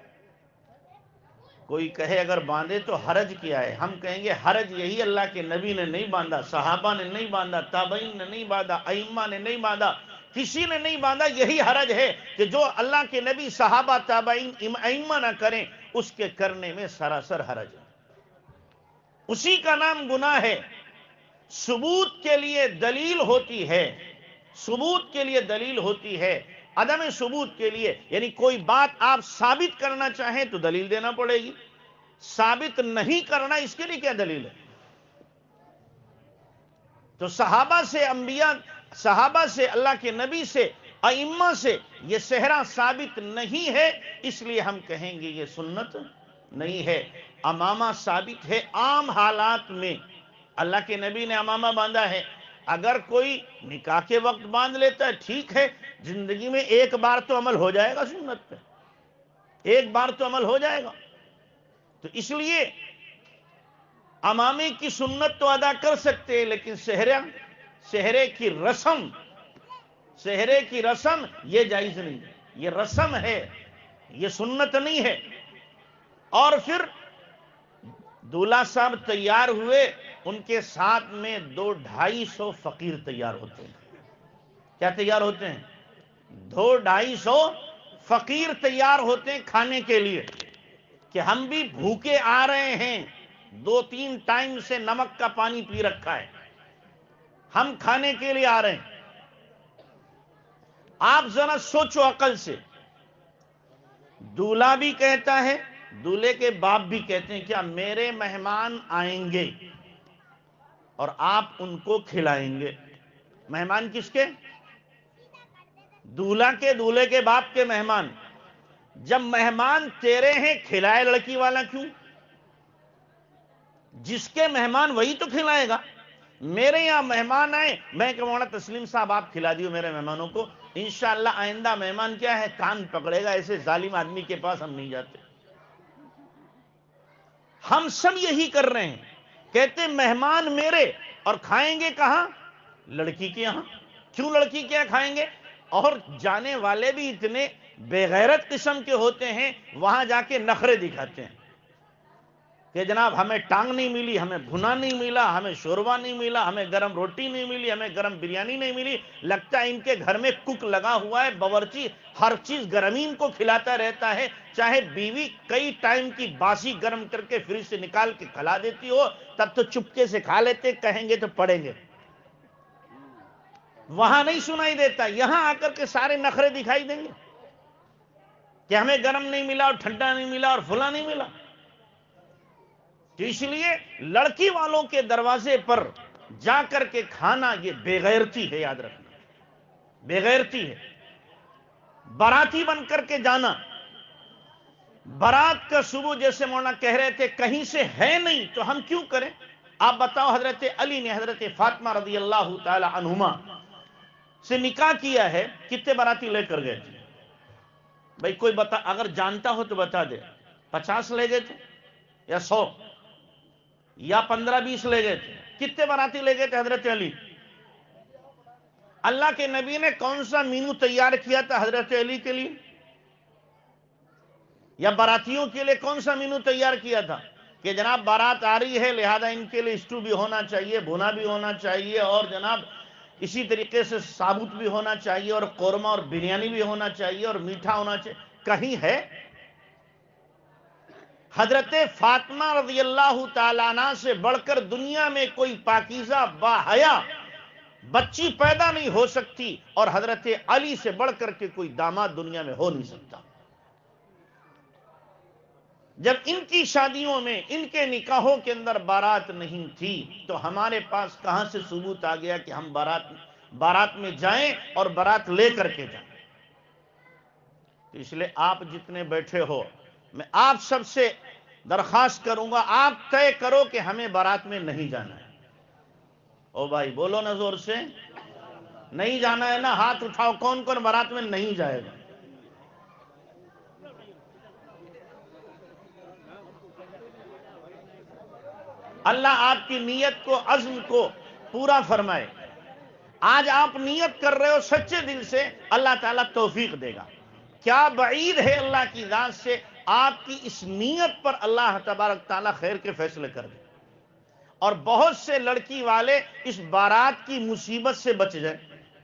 کوئی کہے اگر باندھے تو حرج کیا ہے؟ ہم کہیں گے حرج یہی اللہ کے نبی نے نہیں باندھا، صحابہ نے نہیں باندھا، تابعین نے نہیں باندھا، ائمہ نے نہیں باندھا، کسی نے نہیں باندھا۔ یہی حرج ہے کہ جو اللہ کے نبی، صحابہ، تابعین، ائمہ نہ کریں، اس کے کرنے میں سراسر حرج ہے۔ اسی کا نام گناہ ہے۔ ثبوت کے لیے دلیل ہوتی ہے، ثبوت کے لیے دلیل ہوتی ہے، عدم ثبوت کے لیے یعنی کوئی بات آپ ثابت کرنا چاہیں تو دلیل دینا پڑے گی، ثابت نہیں کرنا اس کے لیے کیا دلیل ہے؟ تو صحابہ سے، انبیاء، صحابہ سے، اللہ کے نبی سے، ائمہ سے یہ صحرا ثابت نہیں ہے، اس لیے ہم کہیں گے یہ سنت نہیں ہے۔ امامہ ثابت ہے عام حالات میں، اللہ کے نبی نے امامہ باندھا ہے۔ اگر کوئی نکاح کے وقت باندھ لیتا ہے ٹھیک ہے، زندگی میں ایک بار تو عمل ہو جائے گا سنت پہ، ایک بار تو عمل ہو جائے گا۔ تو اس لیے امامے کی سنت تو ادا کر سکتے ہیں، لیکن صحرا، صحرے کی رسم، صحرے کی رسم یہ جائز نہیں، یہ رسم ہے، یہ سنت نہیں ہے۔ اور پھر دولہا صاحب تیار ہوئے، ان کے ساتھ میں دو ڈھائی سو فقیر تیار ہوتے ہیں۔ کیا تیار ہوتے ہیں؟ دو ڈھائی سو فقیر تیار ہوتے ہیں کھانے کے لیے، کہ ہم بھی بھوکے آ رہے ہیں، دو تین ٹائم سے نمک کا پانی پی رکھا ہے، ہم کھانے کے لیے آ رہے ہیں۔ آپ ذرا سوچو عقل سے، دولہا بھی کہتا ہے، دولہے کے باپ بھی کہتے ہیں کیا میرے مہمان آئیں گے اور آپ ان کو کھلائیں گے؟ مہمان کس کے؟ دولہا کے، دولہے کے باپ کے مہمان۔ جب مہمان تیرے ہیں، کھلائے لڑکی والا کیوں؟ جس کے مہمان وہی تو کھلائے گا۔ میرے یہاں مہمان آئے، میں کہ مولانا تسلیم صاحب آپ کھلا دیو میرے مہمانوں کو، انشاءاللہ آئندہ مہمان کیا ہے، کان پکڑے گا، ایسے ظالم آدمی کے پاس ہم نہیں جاتے۔ ہم سب یہی کر رہے ہیں، کہتے مہمان میرے، اور کھائیں گے کہاں؟ لڑکی کے یہاں۔ کیوں لڑکی کے یہاں کھائیں گے؟ اور جانے والے بھی اتنے بے غیرت قسم کے ہوتے ہیں، وہاں جا کے نخرے دکھاتے ہیں کہ جناب ہمیں ٹانگ نہیں ملی، ہمیں بھنا نہیں ملا، ہمیں شوربا نہیں ملا، ہمیں گرم روٹی نہیں ملی، ہمیں گرم بریانی نہیں ملی۔ لگتا ہے ان کے گھر میں کک لگا ہوا ہے، باورچی ہر چیز گرمین کو کھلاتا رہتا ہے، چاہے بیوی کئی ٹائم کی باسی گرم کر کے فریج سے نکال کے کھلا دیتی ہو، تب تو چپکے سے کھا لیتے، کہیں گے تو پڑیں گے۔ وہاں نہیں سنائی دیتا، یہاں آ کر کے سارے نخرے دکھائی دیں گے کہ ہمیں گرم نہیں ملا اور ٹھنڈا نہیں ملا اور پھلا نہیں ملا۔ تو اس لیے لڑکی والوں کے دروازے پر جا کر کے کھانا یہ بے غیرتی ہے، یاد رکھنا، بے غیرتی ہے۔ باراتی بن کر کے جانا، بارات کا صبح جیسے مولانا کہہ رہے تھے کہیں سے ہے نہیں تو ہم کیوں کریں؟ آپ بتاؤ، حضرت علی نے حضرت فاطمہ رضی اللہ تعالی عنہما سے نکاح کیا ہے، کتنے باراتی لے کر گئے تھے؟ بھائی کوئی بتا، اگر جانتا ہو تو بتا دے، پچاس لے گئے تھے یا سو یا پندرہ بیس لے گئے تھے؟ کتنے باراتی لے گئے تھے حضرت علی؟ اللہ کے نبی نے کون سا مینو تیار کیا تھا حضرت علی کے لیے؟ یا باراتیوں کے لیے کون سا مینو تیار کیا تھا کہ جناب بارات آ رہی ہے، لہذا ان کے لیے اسٹو بھی ہونا چاہیے، بھونا بھی ہونا چاہیے، اور جناب اسی طریقے سے ثابت بھی ہونا چاہیے اور قورمہ اور بریانی بھی ہونا چاہیے اور میٹھا ہونا چاہیے. کہیں ہے؟ حضرت فاطمہ رضی اللہ تعالیٰ عنہ سے بڑھ کر دنیا میں کوئی پاکیزہ باحیا بچی پیدا نہیں ہو سکتی، اور حضرت علی سے بڑھ کر کے کوئی داماد دنیا میں ہو نہیں سکتا. جب ان کی شادیوں میں، ان کے نکاحوں کے اندر بارات نہیں تھی، تو ہمارے پاس کہاں سے ثبوت آ گیا کہ ہم بارات بارات میں جائیں اور بارات لے کر کے جائیں؟ تو اس لیے آپ جتنے بیٹھے ہو، میں آپ سب سے درخواست کروں گا، آپ طے کرو کہ ہمیں بارات میں نہیں جانا ہے. او بھائی بولو نا زور سے، نہیں جانا ہے نا؟ ہاتھ اٹھاؤ، کون کون بارات میں نہیں جائے گا؟ اللہ آپ کی نیت کو، عزم کو پورا فرمائے. آج آپ نیت کر رہے ہو سچے دل سے، اللہ تعالیٰ توفیق دے گا. کیا بعید ہے اللہ کی ذات سے آپ کی اس نیت پر اللہ تبارک تعالیٰ خیر کے فیصلے کر دے، اور بہت سے لڑکی والے اس بارات کی مصیبت سے بچ جائیں.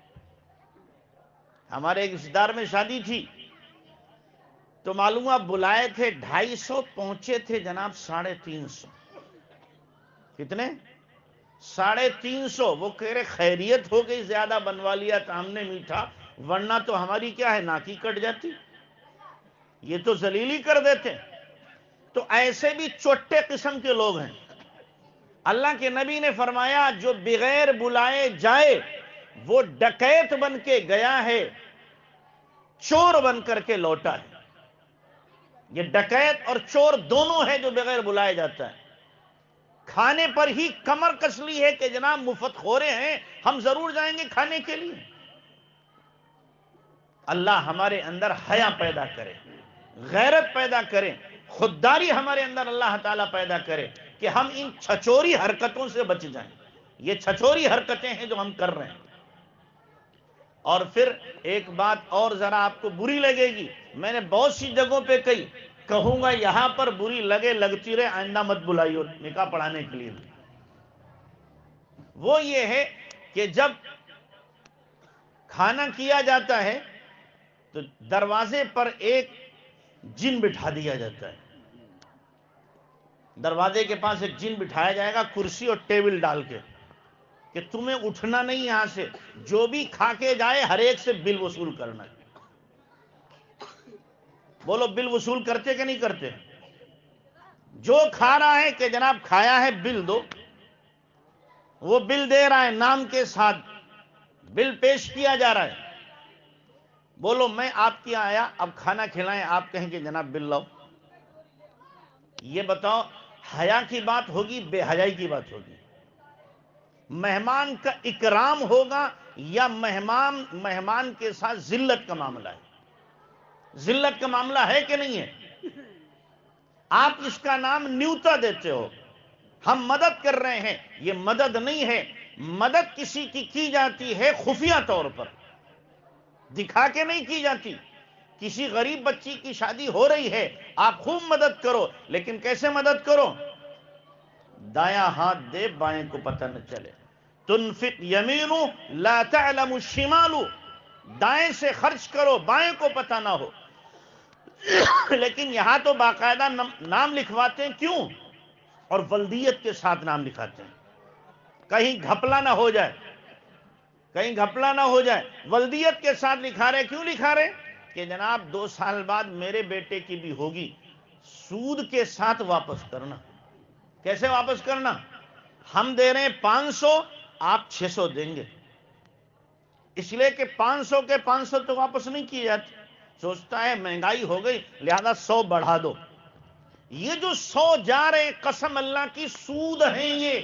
ہمارے ایک رشتہ دار میں شادی تھی، تو معلوم ہوا بلائے تھے ڈھائی سو، پہنچے تھے جناب ساڑھے تین سو. کتنے؟ ساڑھے تین سو. وہ کہہ رہے خیریت ہو گئی، زیادہ بنوا لیا تو ہم نے میٹھا، ورنہ تو ہماری کیا ہے، ناکی کٹ جاتی. یہ تو ذلیلی کر دیتے. تو ایسے بھی چوٹے قسم کے لوگ ہیں. اللہ کے نبی نے فرمایا جو بغیر بلائے جائے وہ ڈکیت بن کے گیا ہے، چور بن کر کے لوٹا ہے. یہ ڈکیت اور چور دونوں ہیں جو بغیر بلائے جاتا ہے. کھانے پر ہی کمر کس لی ہے کہ جناب مفت خورے ہیں، ہم ضرور جائیں گے کھانے کے لیے. اللہ ہمارے اندر حیا پیدا کرے، غیرت پیدا کرے، خودداری ہمارے اندر اللہ تعالیٰ پیدا کرے کہ ہم ان چھچوری حرکتوں سے بچ جائیں. یہ چھچوری حرکتیں ہیں جو ہم کر رہے ہیں. اور پھر ایک بات اور ذرا آپ کو بری لگے گی، میں نے بہت سی جگہوں پہ کہی، کہوں گا یہاں پر بری لگے لگتی رہے، آئندہ مت بلائیو نکاح پڑھانے کے لیے. وہ یہ ہے کہ جب کھانا کیا جاتا ہے تو دروازے پر ایک جن بٹھا دیا جاتا ہے. دروازے کے پاس ایک جن بٹھایا جائے گا، کرسی اور ٹیبل ڈال کے، کہ تمہیں اٹھنا نہیں یہاں سے، جو بھی کھا کے جائے ہر ایک سے بل وصول کرنا ہے. بولو بل وصول کرتے کہ نہیں کرتے؟ جو کھا رہا ہے کہ جناب کھایا ہے بل دو، وہ بل دے رہا ہے، نام کے ساتھ بل پیش کیا جا رہا ہے. بولو میں آپ کی آیا، اب کھانا کھلائیں، آپ کہیں کہ جناب بل لاؤ. یہ بتاؤ حیا کی بات ہوگی، بے حیائی کی بات ہوگی؟ مہمان کا اکرام ہوگا یا مہمان مہمان کے ساتھ ذلت کا معاملہ ہے؟ ذلت کا معاملہ ہے کہ نہیں ہے؟ آپ اس کا نام نیوتا دیتے ہو. ہم مدد کر رہے ہیں، یہ مدد نہیں ہے. مدد کسی کی کی جاتی ہے خفیہ طور پر، دکھا کے نہیں کی جاتی. کسی غریب بچی کی شادی ہو رہی ہے، آپ خوب مدد کرو، لیکن کیسے مدد کرو؟ دایاں ہاتھ دے، بائیں کو پتہ نہ چلے. تنفق یمین لا تعلم الشمال، دائیں سے خرچ کرو، بائیں کو پتہ نہ ہو. لیکن یہاں تو باقاعدہ نام لکھواتے ہیں. کیوں؟ اور ولدیت کے ساتھ نام لکھاتے ہیں، کہیں گھپلا نہ ہو جائے، کہیں گھپلا نہ ہو جائے. ولدیت کے ساتھ لکھا رہے. کیوں لکھا رہے؟ کہ جناب دو سال بعد میرے بیٹے کی بھی ہوگی، سود کے ساتھ واپس کرنا. کیسے واپس کرنا؟ ہم دے رہے ہیں پانچ سو، آپ چھ سو دیں گے. اس لیے کہ پانچ سو کے پانچ سو تو واپس نہیں کیے جاتے. سوچتا ہے مہنگائی ہو گئی لہذا سو بڑھا دو. یہ جو سو جا رہے قسم اللہ کی سود ہیں یہ،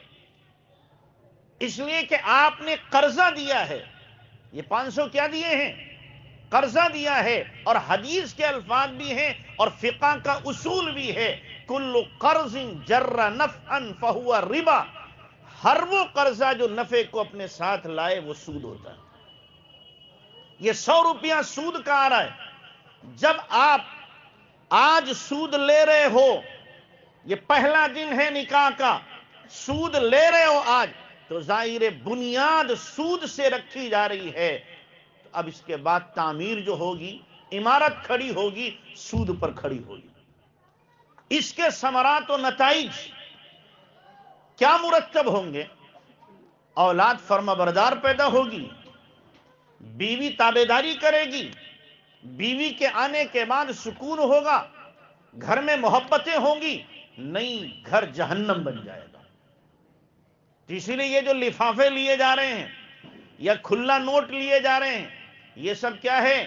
اس لیے کہ آپ نے قرضہ دیا ہے. یہ پانچ سو کیا دیے ہیں؟ قرضہ دیا ہے. اور حدیث کے الفاظ بھی ہیں اور فقہ کا اصول بھی ہے، کل قرض جر نفعا فہو ربا. ہر وہ قرضہ جو نفع کو اپنے ساتھ لائے وہ سود ہوتا ہے. یہ سو روپیہ سود کا آ رہا ہے. جب آپ آج سود لے رہے ہو، یہ پہلا دن ہے نکاح کا، سود لے رہے ہو آج، تو ظاہر بنیاد سود سے رکھی جا رہی ہے، تو اب اس کے بعد تعمیر جو ہوگی، عمارت کھڑی ہوگی، سود پر کھڑی ہوگی۔ اس کے ثمرات و نتائج کیا مرتب ہوں گے؟ اولاد فرما بردار پیدا ہوگی، بیوی تابعداری کرے گی، بیوی کے آنے کے بعد سکون ہوگا، گھر میں محبتیں ہوں گی، نہیں گھر جہنم بن جائے گا۔ تو اسی لیے یہ جو لفافے لیے جا رہے ہیں یا کھلا نوٹ لیے جا رہے ہیں، یہ سب کیا ہے؟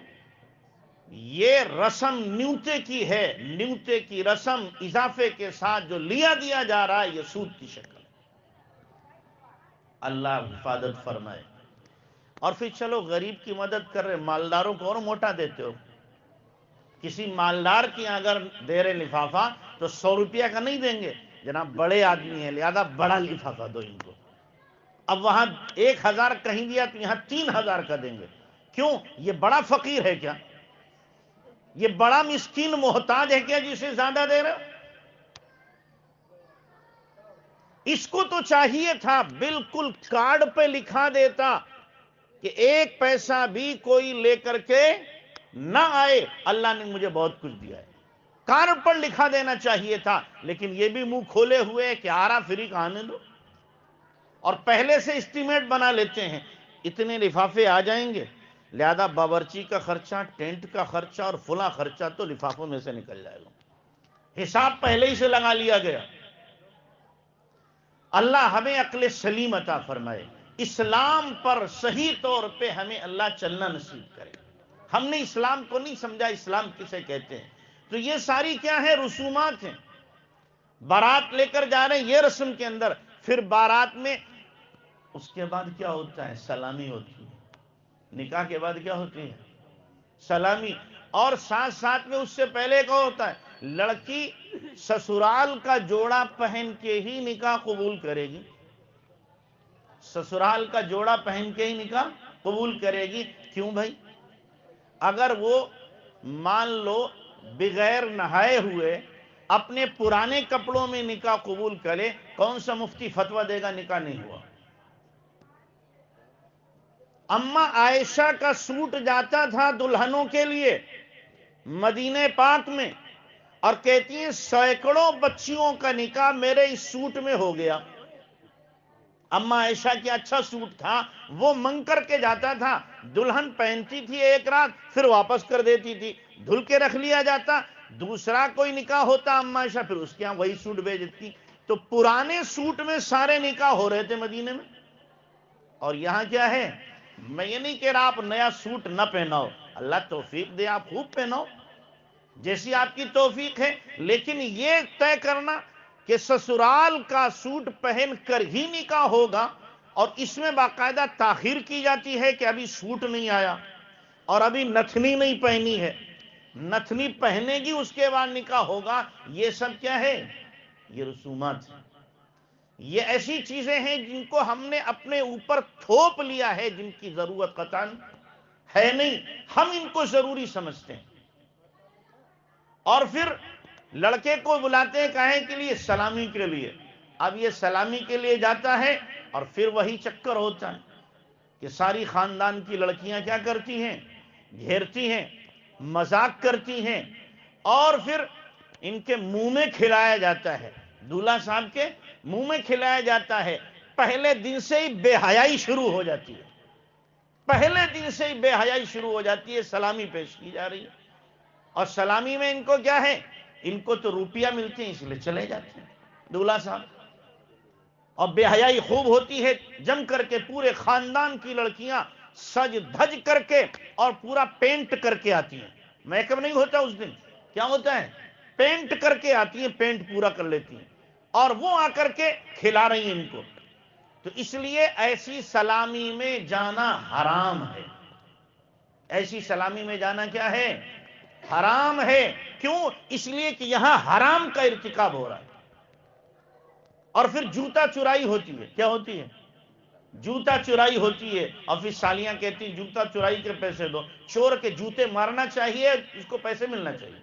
یہ رسم نیوتے کی ہے، نیوتے کی رسم اضافے کے ساتھ جو لیا دیا جا رہا ہے، یہ سود کی شکل ہے۔ اللہ حفاظت فرمائے۔ اور پھر چلو غریب کی مدد کر رہے، مالداروں کو اور موٹا دیتے ہو۔ کسی مالدار کی اگر دے رہے لفافہ تو سو روپیہ کا نہیں دیں گے، جناب بڑے آدمی ہیں لہذا بڑا لفافہ دو ان کو۔ اب وہاں ایک ہزار کہیں دیا تو یہاں تین ہزار کا دیں گے۔ کیوں؟ یہ بڑا فقیر ہے کیا؟ یہ بڑا مسکین محتاج ہے کیا جسے زیادہ دے رہے ہو؟ اس کو تو چاہیے تھا بالکل کارڈ پہ لکھا دیتا کہ ایک پیسہ بھی کوئی لے کر کے نہ آئے، اللہ نے مجھے بہت کچھ دیا ہے، کارڈ پر لکھا دینا چاہیے تھا۔ لیکن یہ بھی منہ کھولے ہوئے کہ آرا فری کہانے دو، اور پہلے سے اسٹیمیٹ بنا لیتے ہیں اتنے لفافے آ جائیں گے، لہذا باورچی کا خرچہ، ٹینٹ کا خرچہ اور فلاں خرچہ تو لفافوں میں سے نکل جائے گا، حساب پہلے ہی سے لگا لیا گیا۔ اللہ ہمیں عقل سلیم عطا فرمائے، اسلام پر صحیح طور پہ ہمیں اللہ چلنا نصیب کرے۔ ہم نے اسلام کو نہیں سمجھا اسلام کسے کہتے ہیں۔ تو یہ ساری کیا ہے؟ رسومات ہیں۔ بارات لے کر جا رہے ہیں، یہ رسم کے اندر، پھر بارات میں اس کے بعد کیا ہوتا ہے؟ سلامی ہوتی ہے۔ نکاح کے بعد کیا ہوتی ہے؟ سلامی۔ اور ساتھ ساتھ میں اس سے پہلے کیا ہوتا ہے؟ لڑکی سسرال کا جوڑا پہن کے ہی نکاح قبول کرے گی، سسرال کا جوڑا پہن کے ہی نکاح قبول کرے گی۔ کیوں بھائی؟ اگر وہ مان لو بغیر نہائے ہوئے اپنے پرانے کپڑوں میں نکاح قبول کرے، کون سا مفتی فتویٰ دے گا نکاح نہیں ہوا؟ اما عائشہ کا سوٹ جاتا تھا دلہنوں کے لیے مدینہ پاک میں، اور کہتی ہیں سینکڑوں بچیوں کا نکاح میرے اس سوٹ میں ہو گیا۔ اما عائشہ کی اچھا سوٹ تھا، وہ منگ کر کے جاتا تھا، دلہن پہنتی تھی ایک رات پھر واپس کر دیتی تھی، دھل کے رکھ لیا جاتا، دوسرا کوئی نکاح ہوتا اما عائشہ پھر اس کے یہاں وہی سوٹ بھیج دیتی۔ تو پرانے سوٹ میں سارے نکاح ہو رہے تھے مدینے میں۔ اور یہاں کیا ہے؟ میں یہ نہیں کہہ رہا آپ نیا سوٹ نہ پہناؤ، اللہ توفیق دے آپ خوب پہناؤ جیسی آپ کی توفیق ہے، لیکن یہ طے کرنا کہ سسرال کا سوٹ پہن کر ہی نکاح ہوگا، اور اس میں باقاعدہ تاخیر کی جاتی ہے کہ ابھی سوٹ نہیں آیا اور ابھی نتھنی نہیں پہنی ہے، نتھنی پہنے گی اس کے بعد نکاح ہوگا، یہ سب کیا ہے؟ یہ رسومات ہیں۔ یہ ایسی چیزیں ہیں جن کو ہم نے اپنے اوپر تھوپ لیا ہے، جن کی ضرورت قطعاً ہے نہیں، ہم ان کو ضروری سمجھتے ہیں۔ اور پھر لڑکے کو بلاتے ہیں کہنے کے لیے؟ سلامی کے لیے۔ اب یہ سلامی کے لیے جاتا ہے اور پھر وہی چکر ہوتا ہے کہ ساری خاندان کی لڑکیاں کیا کرتی ہیں؟ گھیرتی ہیں، مذاق کرتی ہیں، اور پھر ان کے منہ میں کھلایا جاتا ہے، دولہا صاحب کے منہ میں کھلایا جاتا ہے۔ پہلے دن سے ہی بے حیائی شروع ہو جاتی ہے، پہلے دن سے ہی بے حیائی شروع ہو جاتی ہے، سلامی پیش کی جا رہی ہے، اور سلامی میں ان کو کیا ہے؟ ان کو تو روپیہ ملتے ہیں اس لیے چلے جاتے ہیں دولہا صاحب، اور بے حیائی خوب ہوتی ہے، جم کر کے پورے خاندان کی لڑکیاں سج دھج کر کے اور پورا پینٹ کر کے آتی ہیں، میک اپ نہیں ہوتا اس دن، کیا ہوتا ہے؟ پینٹ کر کے آتی ہیں، پینٹ پورا کر لیتی ہیں، اور وہ آ کر کے کھلا رہی ہیں ان کو۔ تو اس لیے ایسی سلامی میں جانا حرام ہے، ایسی سلامی میں جانا کیا ہے؟ حرام ہے۔ کیوں؟ اس لیے کہ یہاں حرام کا ارتکاب ہو رہا ہے۔ اور پھر جوتا چرائی ہوتی ہے، کیا ہوتی ہے؟ جوتا چرائی ہوتی ہے، اور پھر سالیاں کہتی ہیں جوتا چرائی کے پیسے دو، چور کے جوتے مارنا چاہیے، اس کو پیسے ملنا چاہیے۔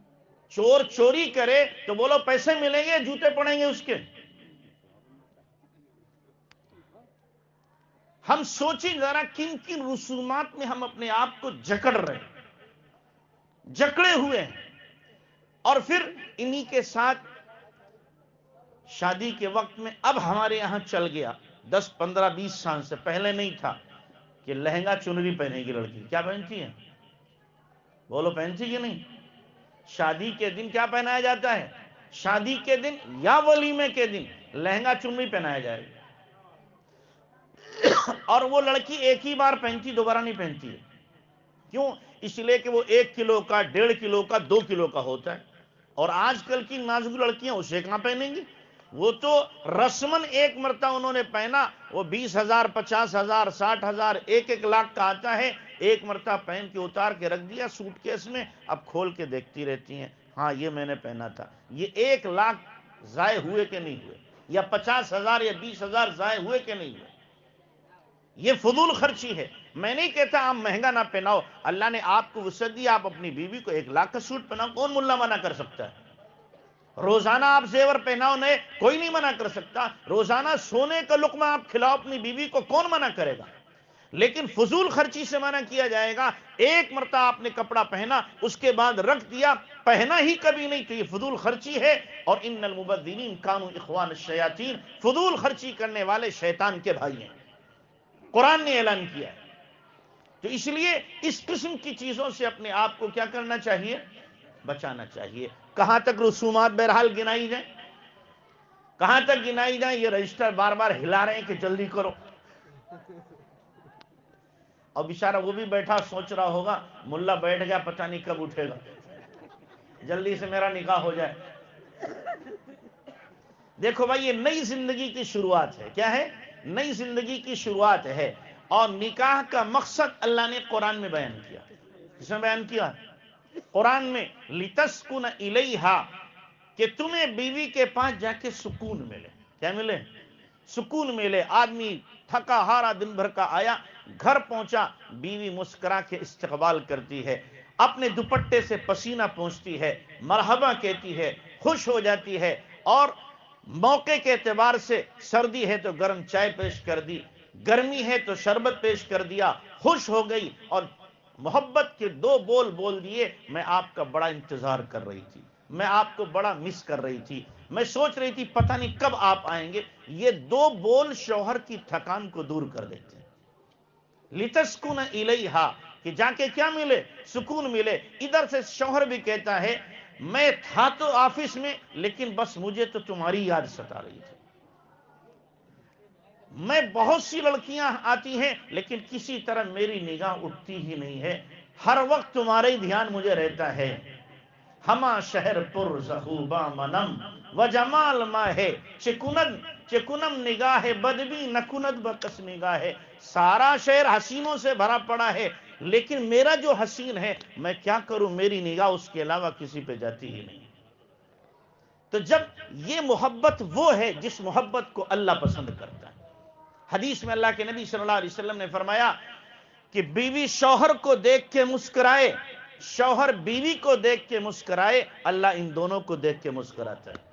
چور چوری کرے تو بولو پیسے ملیں گے، جوتے پڑیں گے اس کے۔ ہم سوچیں ذرا کن کن رسومات میں ہم اپنے آپ کو جکڑ رہے ہیں، جکڑے ہوئے ہیں، اور پھر انہی کے ساتھ شادی کے وقت میں اب ہمارے یہاں چل گیا، دس پندرہ بیس سال سے پہلے نہیں تھا کہ لہنگا چنری پہنے گی لڑکی۔ کیا پہنتی ہے؟ بولو، پہنتی کہ نہیں؟ شادی کے دن کیا پہنایا جاتا ہے؟ شادی کے دن یا ولیمے کے دن لہنگا چنری پہنایا جائے گا، اور وہ لڑکی ایک ہی بار پہنتی، دوبارہ نہیں پہنتی ہے۔ کیوں؟ اس لیے کہ وہ ایک کلو کا، ڈیڑھ کلو کا، دو کلو کا ہوتا ہے، اور آج کل کی نازک لڑکیاں اسے کہاں پہنیں گی؟ وہ تو رسمن ایک مرتبہ انہوں نے پہنا، وہ بیس ہزار، پچاس ہزار، ساٹھ ہزار، ایک ایک لاکھ کا آتا ہے، ایک مرتبہ پہن کے اتار کے رکھ دیا سوٹ کیس میں، اب کھول کے دیکھتی رہتی ہیں، ہاں یہ میں نے پہنا تھا۔ یہ ایک لاکھ ضائع ہوئے کہ نہیں ہوئے؟ یا پچاس ہزار یا بیس ہزار ضائع ہوئے کہ نہیں ہوئے؟ یہ فضول خرچی ہے۔ میں نہیں کہتا آپ مہنگا نہ پہناؤ، اللہ نے آپ کو وسعت دی، آپ اپنی بیوی کو ایک لاکھ کا سوٹ پہناؤ، کون ملا منع کر سکتا ہے؟ روزانہ آپ زیور پہناؤ نئے، کوئی نہیں منع کر سکتا۔ روزانہ سونے کا لقمہ آپ کھلاؤ اپنی بیوی کو، کون منع کرے گا؟ لیکن فضول خرچی سے منع کیا جائے گا۔ ایک مرتبہ آپ نے کپڑا پہنا، اس کے بعد رکھ دیا، پہنا ہی کبھی نہیں، تو یہ فضول خرچی ہے۔ اور ان المبذرین کانوا اخوان الشیاطین، فضول خرچی کرنے والے شیطان کے بھائی ہیں، قرآن نے اعلان کیا ہے۔ تو اس لیے اس قسم کی چیزوں سے اپنے آپ کو کیا کرنا چاہیے؟ بچانا چاہیے۔ کہاں تک رسومات بہرحال گنائی جائیں؟ کہاں تک گنائی جائیں؟ یہ رجسٹر بار بار ہلا رہے ہیں کہ جلدی کرو، اور بیچارہ وہ بھی بیٹھا سوچ رہا ہوگا ملا بیٹھ گیا، پتہ نہیں کب اٹھے گا، جلدی سے میرا نکاح ہو جائے۔ دیکھو بھائی، یہ نئی زندگی کی شروعات ہے۔ کیا ہے؟ نئی زندگی کی شروعات ہے، اور نکاح کا مقصد اللہ نے قرآن میں بیان کیا۔ کس میں بیان کیا؟ قرآن میں، لِتَسْكُنَ إِلَيْهَا، کہ تمہیں بیوی کے پاس جا کے سکون ملے۔ کیا ملے؟ سکون ملے۔ آدمی تھکا ہارا دن بھر کا آیا، گھر پہنچا، بیوی مسکرا کے استقبال کرتی ہے، اپنے دوپٹے سے پسینہ پہنچتی ہے، مرحبا کہتی ہے، خوش ہو جاتی ہے، اور موقع کے اعتبار سے سردی ہے تو گرم چائے پیش کر دی، گرمی ہے تو شربت پیش کر دیا، خوش ہو گئی، اور محبت کے دو بول بول دیے، میں آپ کا بڑا انتظار کر رہی تھی، میں آپ کو بڑا مس کر رہی تھی، میں سوچ رہی تھی پتہ نہیں کب آپ آئیں گے۔ یہ دو بول شوہر کی تھکان کو دور کر دیتے ہیں۔ لِتَسْكُنَ إِلَيْهَا، کہ جا کے کیا ملے؟ سکون ملے۔ ادھر سے شوہر بھی کہتا ہے میں تھا تو آفس میں، لیکن بس مجھے تو تمہاری یاد ستا رہی تھی، میں بہت سی لڑکیاں آتی ہیں لیکن کسی طرح میری نگاہ اٹھتی ہی نہیں ہے، ہر وقت تمہارا ہی دھیان مجھے رہتا ہے۔ ہما شہر پر زخوبا منم و جمال ما ہے، چکند چکنم نگاہ بدبی نکند بکس نگاہ ہے۔ سارا شہر حسینوں سے بھرا پڑا ہے، لیکن میرا جو حسین ہے، میں کیا کروں، میری نگاہ اس کے علاوہ کسی پہ جاتی ہی نہیں۔ تو جب یہ محبت وہ ہے جس محبت کو اللہ پسند کرتا ہے۔ حدیث میں اللہ کے نبی صلی اللہ علیہ وسلم نے فرمایا کہ بیوی شوہر کو دیکھ کے مسکرائے، شوہر بیوی کو دیکھ کے مسکرائے، اللہ ان دونوں کو دیکھ کے مسکراتا ہے۔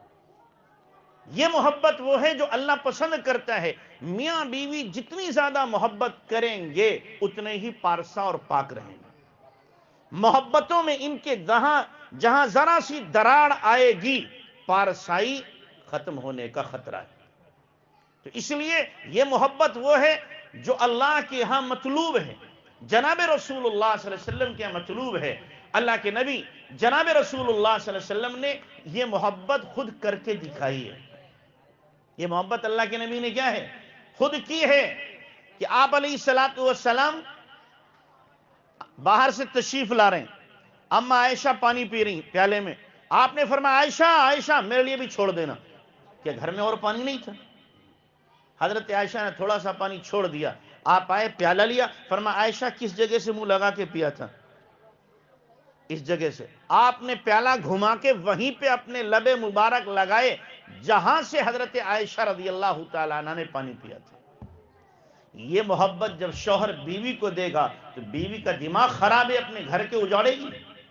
یہ محبت وہ ہے جو اللہ پسند کرتا ہے۔ میاں بیوی جتنی زیادہ محبت کریں گے اتنے ہی پارسا اور پاک رہیں گے۔ محبتوں میں ان کے جہاں جہاں ذرا سی دراڑ آئے گی، پارسائی ختم ہونے کا خطرہ ہے۔ تو اس لیے یہ محبت وہ ہے جو اللہ کے ہاں مطلوب ہے، جناب رسول اللہ صلی اللہ علیہ وسلم کے مطلوب ہے۔ اللہ کے نبی جناب رسول اللہ صلی اللہ علیہ وسلم نے یہ محبت خود کر کے دکھائی ہے۔ یہ محبت اللہ کے نبی نے کیا ہے؟ خود کی ہے، کہ آپ علیہ الصلوۃ والسلام باہر سے تشریف لا رہے ہیں، اما عائشہ پانی پی رہی پیالے میں، آپ نے فرمایا عائشہ عائشہ میرے لیے بھی چھوڑ دینا، کہ گھر میں اور پانی نہیں تھا۔ حضرت عائشہ نے تھوڑا سا پانی چھوڑ دیا، آپ آئے پیالہ لیا، فرمایا عائشہ کس جگہ سے منہ لگا کے پیا تھا؟ اس جگہ سے۔ آپ نے پیالہ گھما کے وہیں پہ اپنے لب مبارک لگائے جہاں سے حضرت عائشہ رضی اللہ تعالیٰ عنہ نے پانی پیا تھا۔ یہ محبت جب شوہر بیوی کو دے گا تو بیوی کا دماغ خراب ہے، اپنے گھر کے اجاڑے گی۔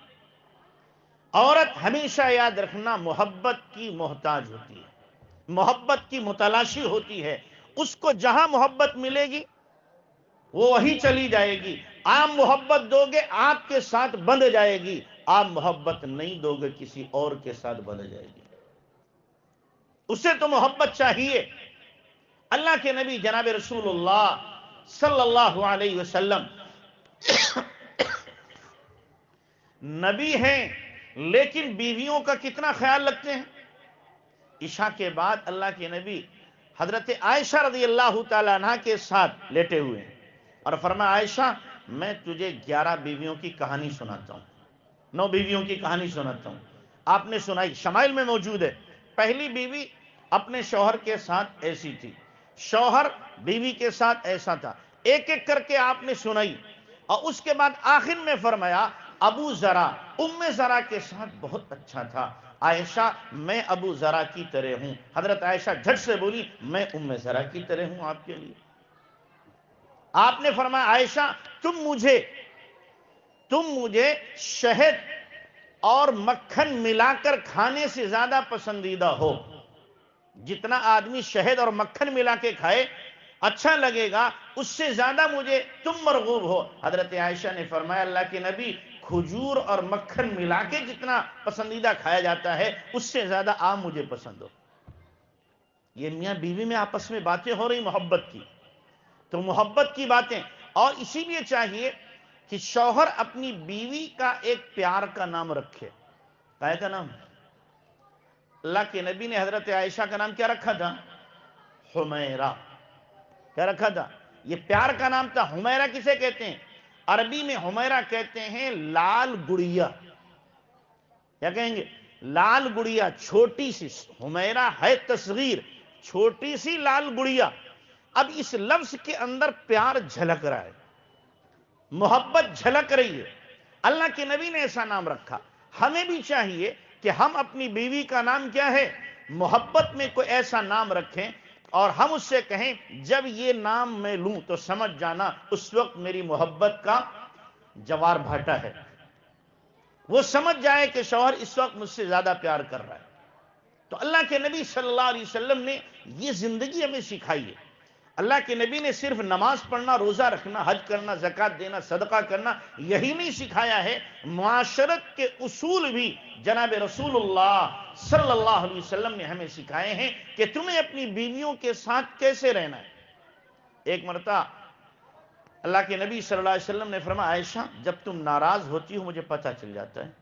عورت ہمیشہ یاد رکھنا محبت کی محتاج ہوتی ہے، محبت کی متلاشی ہوتی ہے۔ اس کو جہاں محبت ملے گی وہ وہی چلی جائے گی. آپ محبت دو گے آپ کے ساتھ بندھ جائے گی، آپ محبت نہیں دو گے کسی اور کے ساتھ بندھ جائے گی. اسے تو محبت چاہیے. اللہ کے نبی جناب رسول اللہ صلی اللہ علیہ وسلم نبی ہیں لیکن بیویوں کا کتنا خیال رکھتے ہیں. عشاء کے بعد اللہ کے نبی حضرت عائشہ رضی اللہ تعالیٰ عنہ کے ساتھ لیٹے ہوئے ہیں اور فرمایا عائشہ میں تجھے گیارہ بیویوں کی کہانی سناتا ہوں، نو بیویوں کی کہانی سناتا ہوں. آپ نے سنائی، شمائل میں موجود ہے. پہلی بیوی اپنے شوہر کے ساتھ ایسی تھی، شوہر بیوی کے ساتھ ایسا تھا، ایک ایک کر کے آپ نے سنائی. اور اس کے بعد آخر میں فرمایا ابو ذرا ام ذرا کے ساتھ بہت اچھا تھا. عائشہ میں ابو ذرا کی طرح ہوں. حضرت عائشہ جھٹ سے بولی میں ام ذرا کی طرح ہوں آپ کے لیے. آپ نے فرمایا عائشہ تم مجھے تم مجھے شہد اور مکھن ملا کر کھانے سے زیادہ پسندیدہ ہو. جتنا آدمی شہد اور مکھن ملا کے کھائے اچھا لگے گا اس سے زیادہ مجھے تم مرغوب ہو. حضرت عائشہ نے فرمایا اللہ کے نبی کھجور اور مکھن ملا کے جتنا پسندیدہ کھایا جاتا ہے اس سے زیادہ آپ مجھے پسند ہو. یہ میاں بیوی میں آپس میں باتیں ہو رہی محبت کی، تو محبت کی باتیں. اور اسی لیے چاہیے کہ شوہر اپنی بیوی کا ایک پیار کا نام رکھے. کائے کا نام؟ اللہ کے نبی نے حضرت عائشہ کا نام کیا رکھا تھا؟ حمیرہ. کیا رکھا تھا؟ یہ پیار کا نام تھا. حمیرہ کسے کہتے ہیں؟ عربی میں حمیرہ کہتے ہیں لال گڑیا. کیا کہیں گے؟ لال گڑیا، چھوٹی سی. حمیرہ ہے تصغیر، چھوٹی سی لال گڑیا. اب اس لفظ کے اندر پیار جھلک رہا ہے، محبت جھلک رہی ہے. اللہ کے نبی نے ایسا نام رکھا. ہمیں بھی چاہیے کہ ہم اپنی بیوی کا نام کیا ہے، محبت میں کوئی ایسا نام رکھیں اور ہم اس سے کہیں جب یہ نام میں لوں تو سمجھ جانا اس وقت میری محبت کا جوار بھاٹا ہے. وہ سمجھ جائے کہ شوہر اس وقت مجھ سے زیادہ پیار کر رہا ہے. تو اللہ کے نبی صلی اللہ علیہ وسلم نے یہ زندگی ہمیں سکھائی ہے. اللہ کے نبی نے صرف نماز پڑھنا، روزہ رکھنا، حج کرنا، زکوٰۃ دینا، صدقہ کرنا یہی نہیں سکھایا ہے، معاشرت کے اصول بھی جناب رسول اللہ صلی اللہ علیہ وسلم نے ہمیں سکھائے ہیں کہ تمہیں اپنی بیویوں کے ساتھ کیسے رہنا ہے. ایک مرتبہ اللہ کے نبی صلی اللہ علیہ وسلم نے فرمایا عائشہ جب تم ناراض ہوتی ہو مجھے پتہ چل جاتا ہے.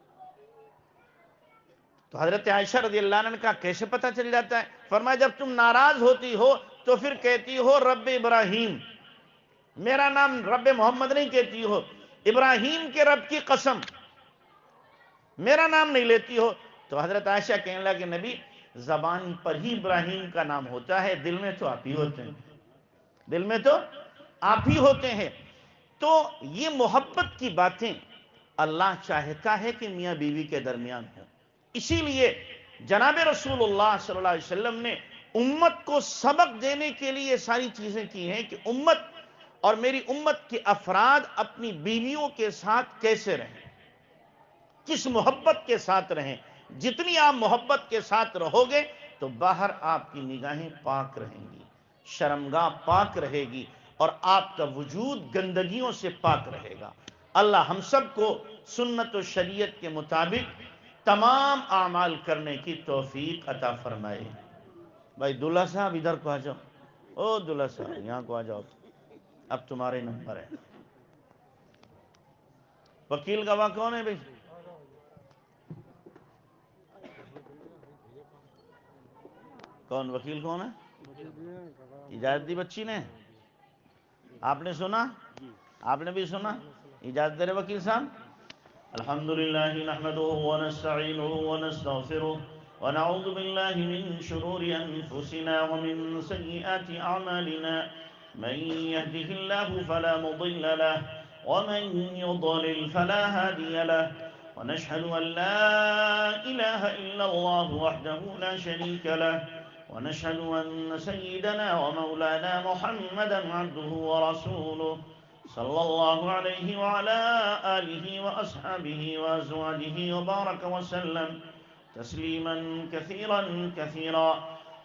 تو حضرت عائشہ رضی اللہ عنہ نے کہا کیسے پتہ چل جاتا ہے؟ فرمایا جب تم ناراض ہوتی ہو تو پھر کہتی ہو رب ابراہیم، میرا نام رب محمد نہیں کہتی ہو، ابراہیم کے رب کی قسم میرا نام نہیں لیتی ہو. تو حضرت عائشہ کہنے لگے نبی زبان پر ہی ابراہیم کا نام ہوتا ہے، دل میں تو آپ ہی ہوتے ہیں، دل میں تو آپ ہی ہوتے ہیں. تو یہ محبت کی باتیں اللہ چاہتا ہے کہ میاں بیوی کے درمیان ہوں. اسی لیے جناب رسول اللہ صلی اللہ علیہ وسلم نے امت کو سبق دینے کے لیے یہ ساری چیزیں کی ہیں کہ امت اور میری امت کے افراد اپنی بیویوں کے ساتھ کیسے رہیں، کس محبت کے ساتھ رہیں. جتنی آپ محبت کے ساتھ رہو گے تو باہر آپ کی نگاہیں پاک رہیں گی، شرمگاہ پاک رہے گی اور آپ کا وجود گندگیوں سے پاک رہے گا. اللہ ہم سب کو سنت و شریعت کے مطابق تمام اعمال کرنے کی توفیق عطا فرمائے. بھائی دلہا صاحب ادھر کو آ جاؤ، او دلہا صاحب یہاں کو آ جاؤ، اب تمہارے نمبر ہے. وکیل گواہ کون ہے بھائی؟ کون وکیل کون ہے؟ اجازت دی بچی نے؟ آپ نے سنا؟ آپ نے بھی سنا؟ اجازت دے رہے وکیل صاحب. الحمدللہ نحمده ونستعینه ونستغفره ونعوذ باللہ من شرور انفسنا ومن سیئات اعمالنا من يهده الله فلا مضل له ومن يضلل فلا هادي له ونشهد ان لا اله الا الله وحده لا شريك له ونشهد ان سيدنا ومولانا محمدا عبده ورسوله صلى الله عليه وعلى آله وأصحابه وأزواجه وبارك وسلم تسليما كثيرا كثيرا.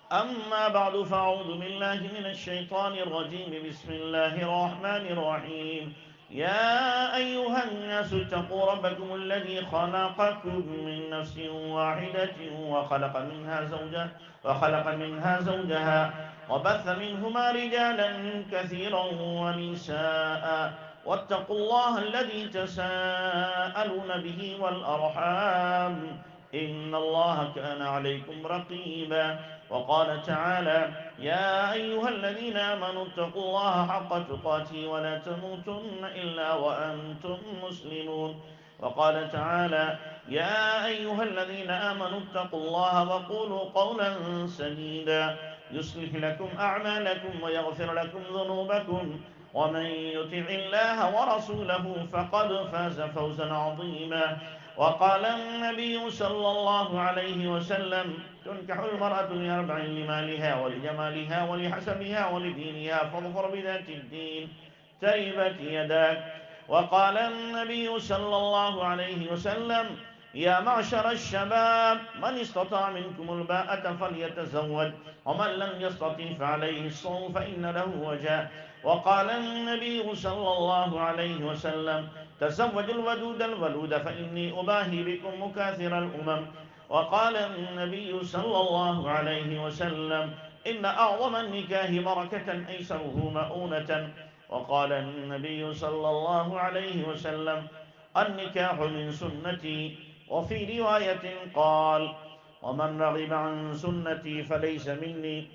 أما بعد فأعوذ بالله من الشيطان الرجيم. بسم الله الرحمن الرحيم. يا أيها الناس اتقوا ربكم الذي خلقكم من نفس واحدة وخلق منها زوجها وخلق منها زوجها وبث منهما رجالا كثيرا ونساء واتقوا الله الذي تساءلون به والأرحام إن الله كان عليكم رقيبا. وقال تعالى يا أيها الذين آمنوا اتقوا الله حق تقاته ولا تموتن إلا وأنتم مسلمون. وقال تعالى يا أيها الذين آمنوا اتقوا الله وقولوا قولا سديدا يصلح لكم أعمالكم ويغفر لكم ذنوبكم ومن يطع الله ورسوله فقد فاز فوزا عظيما. وقال النبي صلى الله عليه وسلم تنكح المرأة لأربع: لمالها ولجمالها ولحسبها ولدينها فاظفر بذات الدين تربت يداك. وقال النبي صلى الله عليه وسلم يا معشر الشباب من استطاع منكم الباءة فليتزوج ومن لم يستطع فعليه الصوم فإن له وجاء. وقال النبي صلى الله عليه وسلم تزوجوا الودود الولود فإني أباهي بكم مكاثر الأمم. وقال النبي صلى الله عليه وسلم إن أعظم النكاح بركة أيسره مؤونة. وقال النبي صلى الله عليه وسلم النكاح من سنتي. وفي رواية قال ومن رغب عن سنتي فليس مني.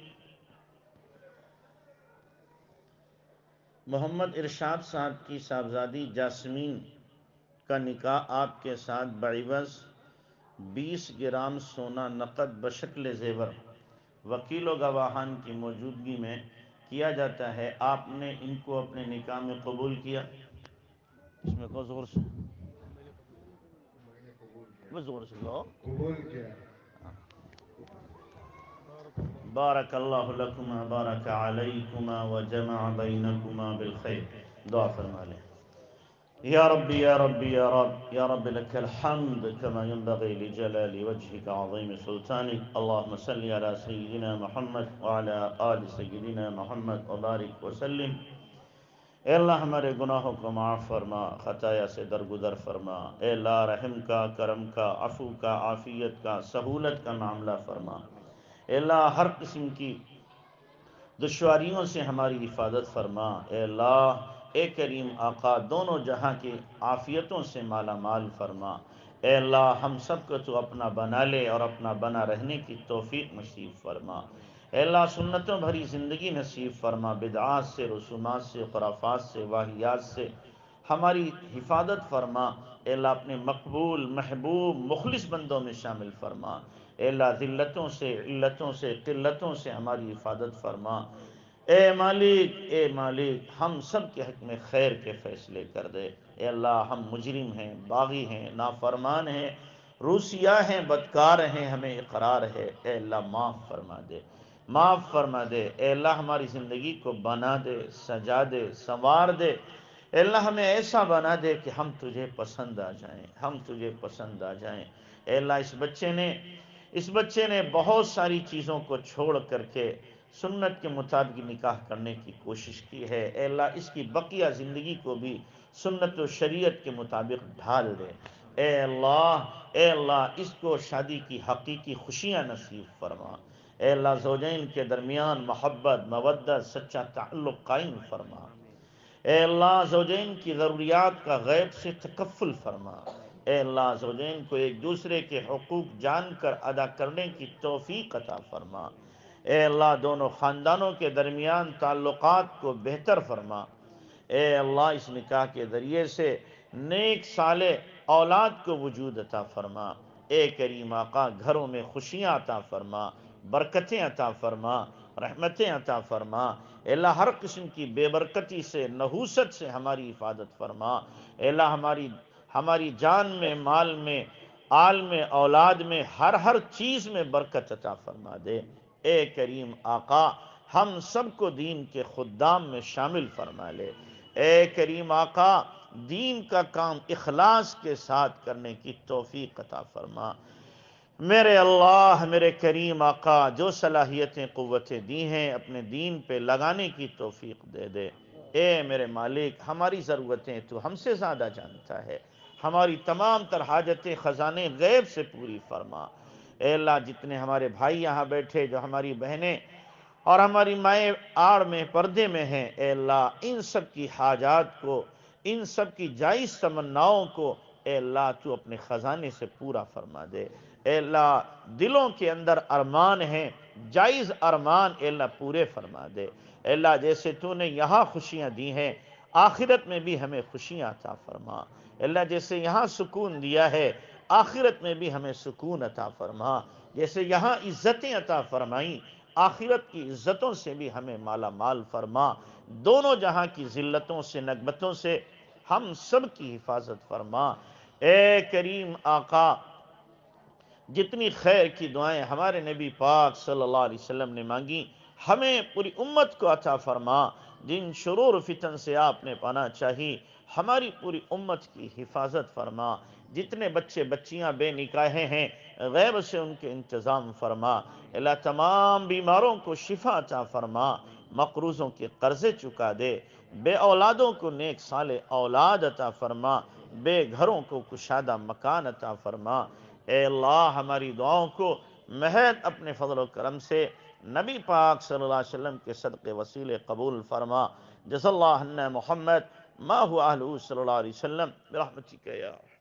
محمد ارشاد صاحب کی صاحبزادی جاسمین کا نکاح آپ کے ساتھ بعوض بیس گرام سونا نقد بشکل زیور وکیل و گواہان کی موجودگی میں کیا جاتا ہے. آپ نے ان کو اپنے نکاح میں قبول کیا؟ اس میں کو زور سے زور سے لو قبول کیا. بارک اللہ لکما بارک علیکما وجمع بینکما بالخیر. دعا فرما لیں. یا ربی یا ربی یا رب یا رب لك الحمد كما ينبغي لجلال وجهك عظيم سلطانك. اللهم صل على سيدنا محمد وعلى آل سيدنا محمد وبارك وسلم. اے اللہ ہمارے گناہوں کو معاف فرما، خطایا سے درگزر فرما. اے اللہ رحم کا، کرم کا، عفو کا، عافیت کا، سہولت کا معاملہ فرما. اے اللہ ہر قسم کی دشواریوں سے ہماری حفاظت فرما. اے اللہ اے کریم آقا دونوں جہاں کی عافیتوں سے مالا مال فرما. اے اللہ ہم سب کو تو اپنا بنا لے اور اپنا بنا رہنے کی توفیق نصیب فرما. اے اللہ سنتوں بھری زندگی نصیب فرما. بدعات سے، رسومات سے، خرافات سے، واہیات سے ہماری حفاظت فرما. اے اللہ اپنے مقبول محبوب مخلص بندوں میں شامل فرما. اے اللہ ذلتوں سے، علتوں سے، قلتوں سے ہماری حفاظت فرما. اے مالک اے مالک ہم سب کے حق میں خیر کے فیصلے کر دے. اے اللہ ہم مجرم ہیں، باغی ہیں، نافرمان ہیں، روسیا ہیں، بدکار ہیں، ہمیں اقرار ہے. اے اللہ معاف فرما دے، معاف فرما دے. اے اللہ ہماری زندگی کو بنا دے، سجا دے، سنوار دے. اے اللہ ہمیں ایسا بنا دے کہ ہم تجھے پسند آ جائیں، ہم تجھے پسند آ جائیں. اے اللہ اس بچے نے اس بچے نے بہت ساری چیزوں کو چھوڑ کر کے سنت کے مطابق نکاح کرنے کی کوشش کی ہے. اے اللہ اس کی بقیہ زندگی کو بھی سنت و شریعت کے مطابق ڈھال دے. اے اللہ اے اللہ اس کو شادی کی حقیقی خوشیاں نصیب فرما. اے اللہ زوجین کے درمیان محبت، مودت، سچا تعلق قائم فرما. اے اللہ زوجین کی ضروریات کا غیب سے تکفل فرما. اے اللہ زوجین کو ایک دوسرے کے حقوق جان کر ادا کرنے کی توفیق عطا فرما. اے اللہ دونوں خاندانوں کے درمیان تعلقات کو بہتر فرما. اے اللہ اس نکاح کے ذریعے سے نیک صالح اولاد کو وجود عطا فرما. اے کریم آقا گھروں میں خوشیاں عطا فرما، برکتیں عطا فرما، رحمتیں عطا فرما. اے اللہ ہر قسم کی بے برکتی سے، نحوست سے ہماری حفاظت فرما. اے اللہ ہماری ہماری جان میں، مال میں، آل میں، اولاد میں، ہر ہر چیز میں برکت عطا فرما دے. اے کریم آقا ہم سب کو دین کے خدام میں شامل فرما لے. اے کریم آقا دین کا کام اخلاص کے ساتھ کرنے کی توفیق عطا فرما. میرے اللہ میرے کریم آقا جو صلاحیتیں قوتیں دی ہیں اپنے دین پہ لگانے کی توفیق دے دے۔ اے میرے مالک ہماری ضرورتیں تو ہم سے زیادہ جانتا ہے، ہماری تمام تر حاجتیں خزانے غیب سے پوری فرما۔ اے اللہ جتنے ہمارے بھائی یہاں بیٹھے، جو ہماری بہنیں اور ہماری مائیں آڑ میں پردے میں ہیں، اے اللہ ان سب کی حاجات کو، ان سب کی جائز تمناؤں کو اے اللہ تو اپنے خزانے سے پورا فرما دے۔ اے اللہ دلوں کے اندر ارمان ہیں، جائز ارمان اے اللہ پورے فرما دے۔ اے اللہ جیسے تو نے یہاں خوشیاں دی ہیں، آخرت میں بھی ہمیں خوشیاں عطا فرما۔ اے اللہ جیسے یہاں سکون دیا ہے، آخرت میں بھی ہمیں سکون عطا فرما۔ جیسے یہاں عزتیں عطا فرمائیں، آخرت کی عزتوں سے بھی ہمیں مالا مال فرما۔ دونوں جہاں کی ذلتوں سے، نکبتوں سے ہم سب کی حفاظت فرما۔ اے کریم آقا جتنی خیر کی دعائیں ہمارے نبی پاک صلی اللہ علیہ وسلم نے مانگی، ہمیں پوری امت کو عطا فرما۔ جن شرور فتن سے آپ نے پناہ چاہی، ہماری پوری امت کی حفاظت فرما۔ جتنے بچے بچیاں بے نکاحیں ہیں، غیب سے ان کے انتظام فرما۔ اللہ تمام بیماروں کو شفا عطا فرما، مقروضوں کے قرضے چکا دے، بے اولادوں کو نیک صالح اولاد عطا فرما، بے گھروں کو کشادہ مکان عطا فرما۔ اے اللہ ہماری دعاؤں کو محض اپنے فضل و کرم سے نبی پاک صلی اللہ علیہ وسلم کے صدقے وسیلے قبول فرما۔ جزا اللہ عنا محمد ما هو اہلہ صلی اللہ علیہ وسلم برحمتک یا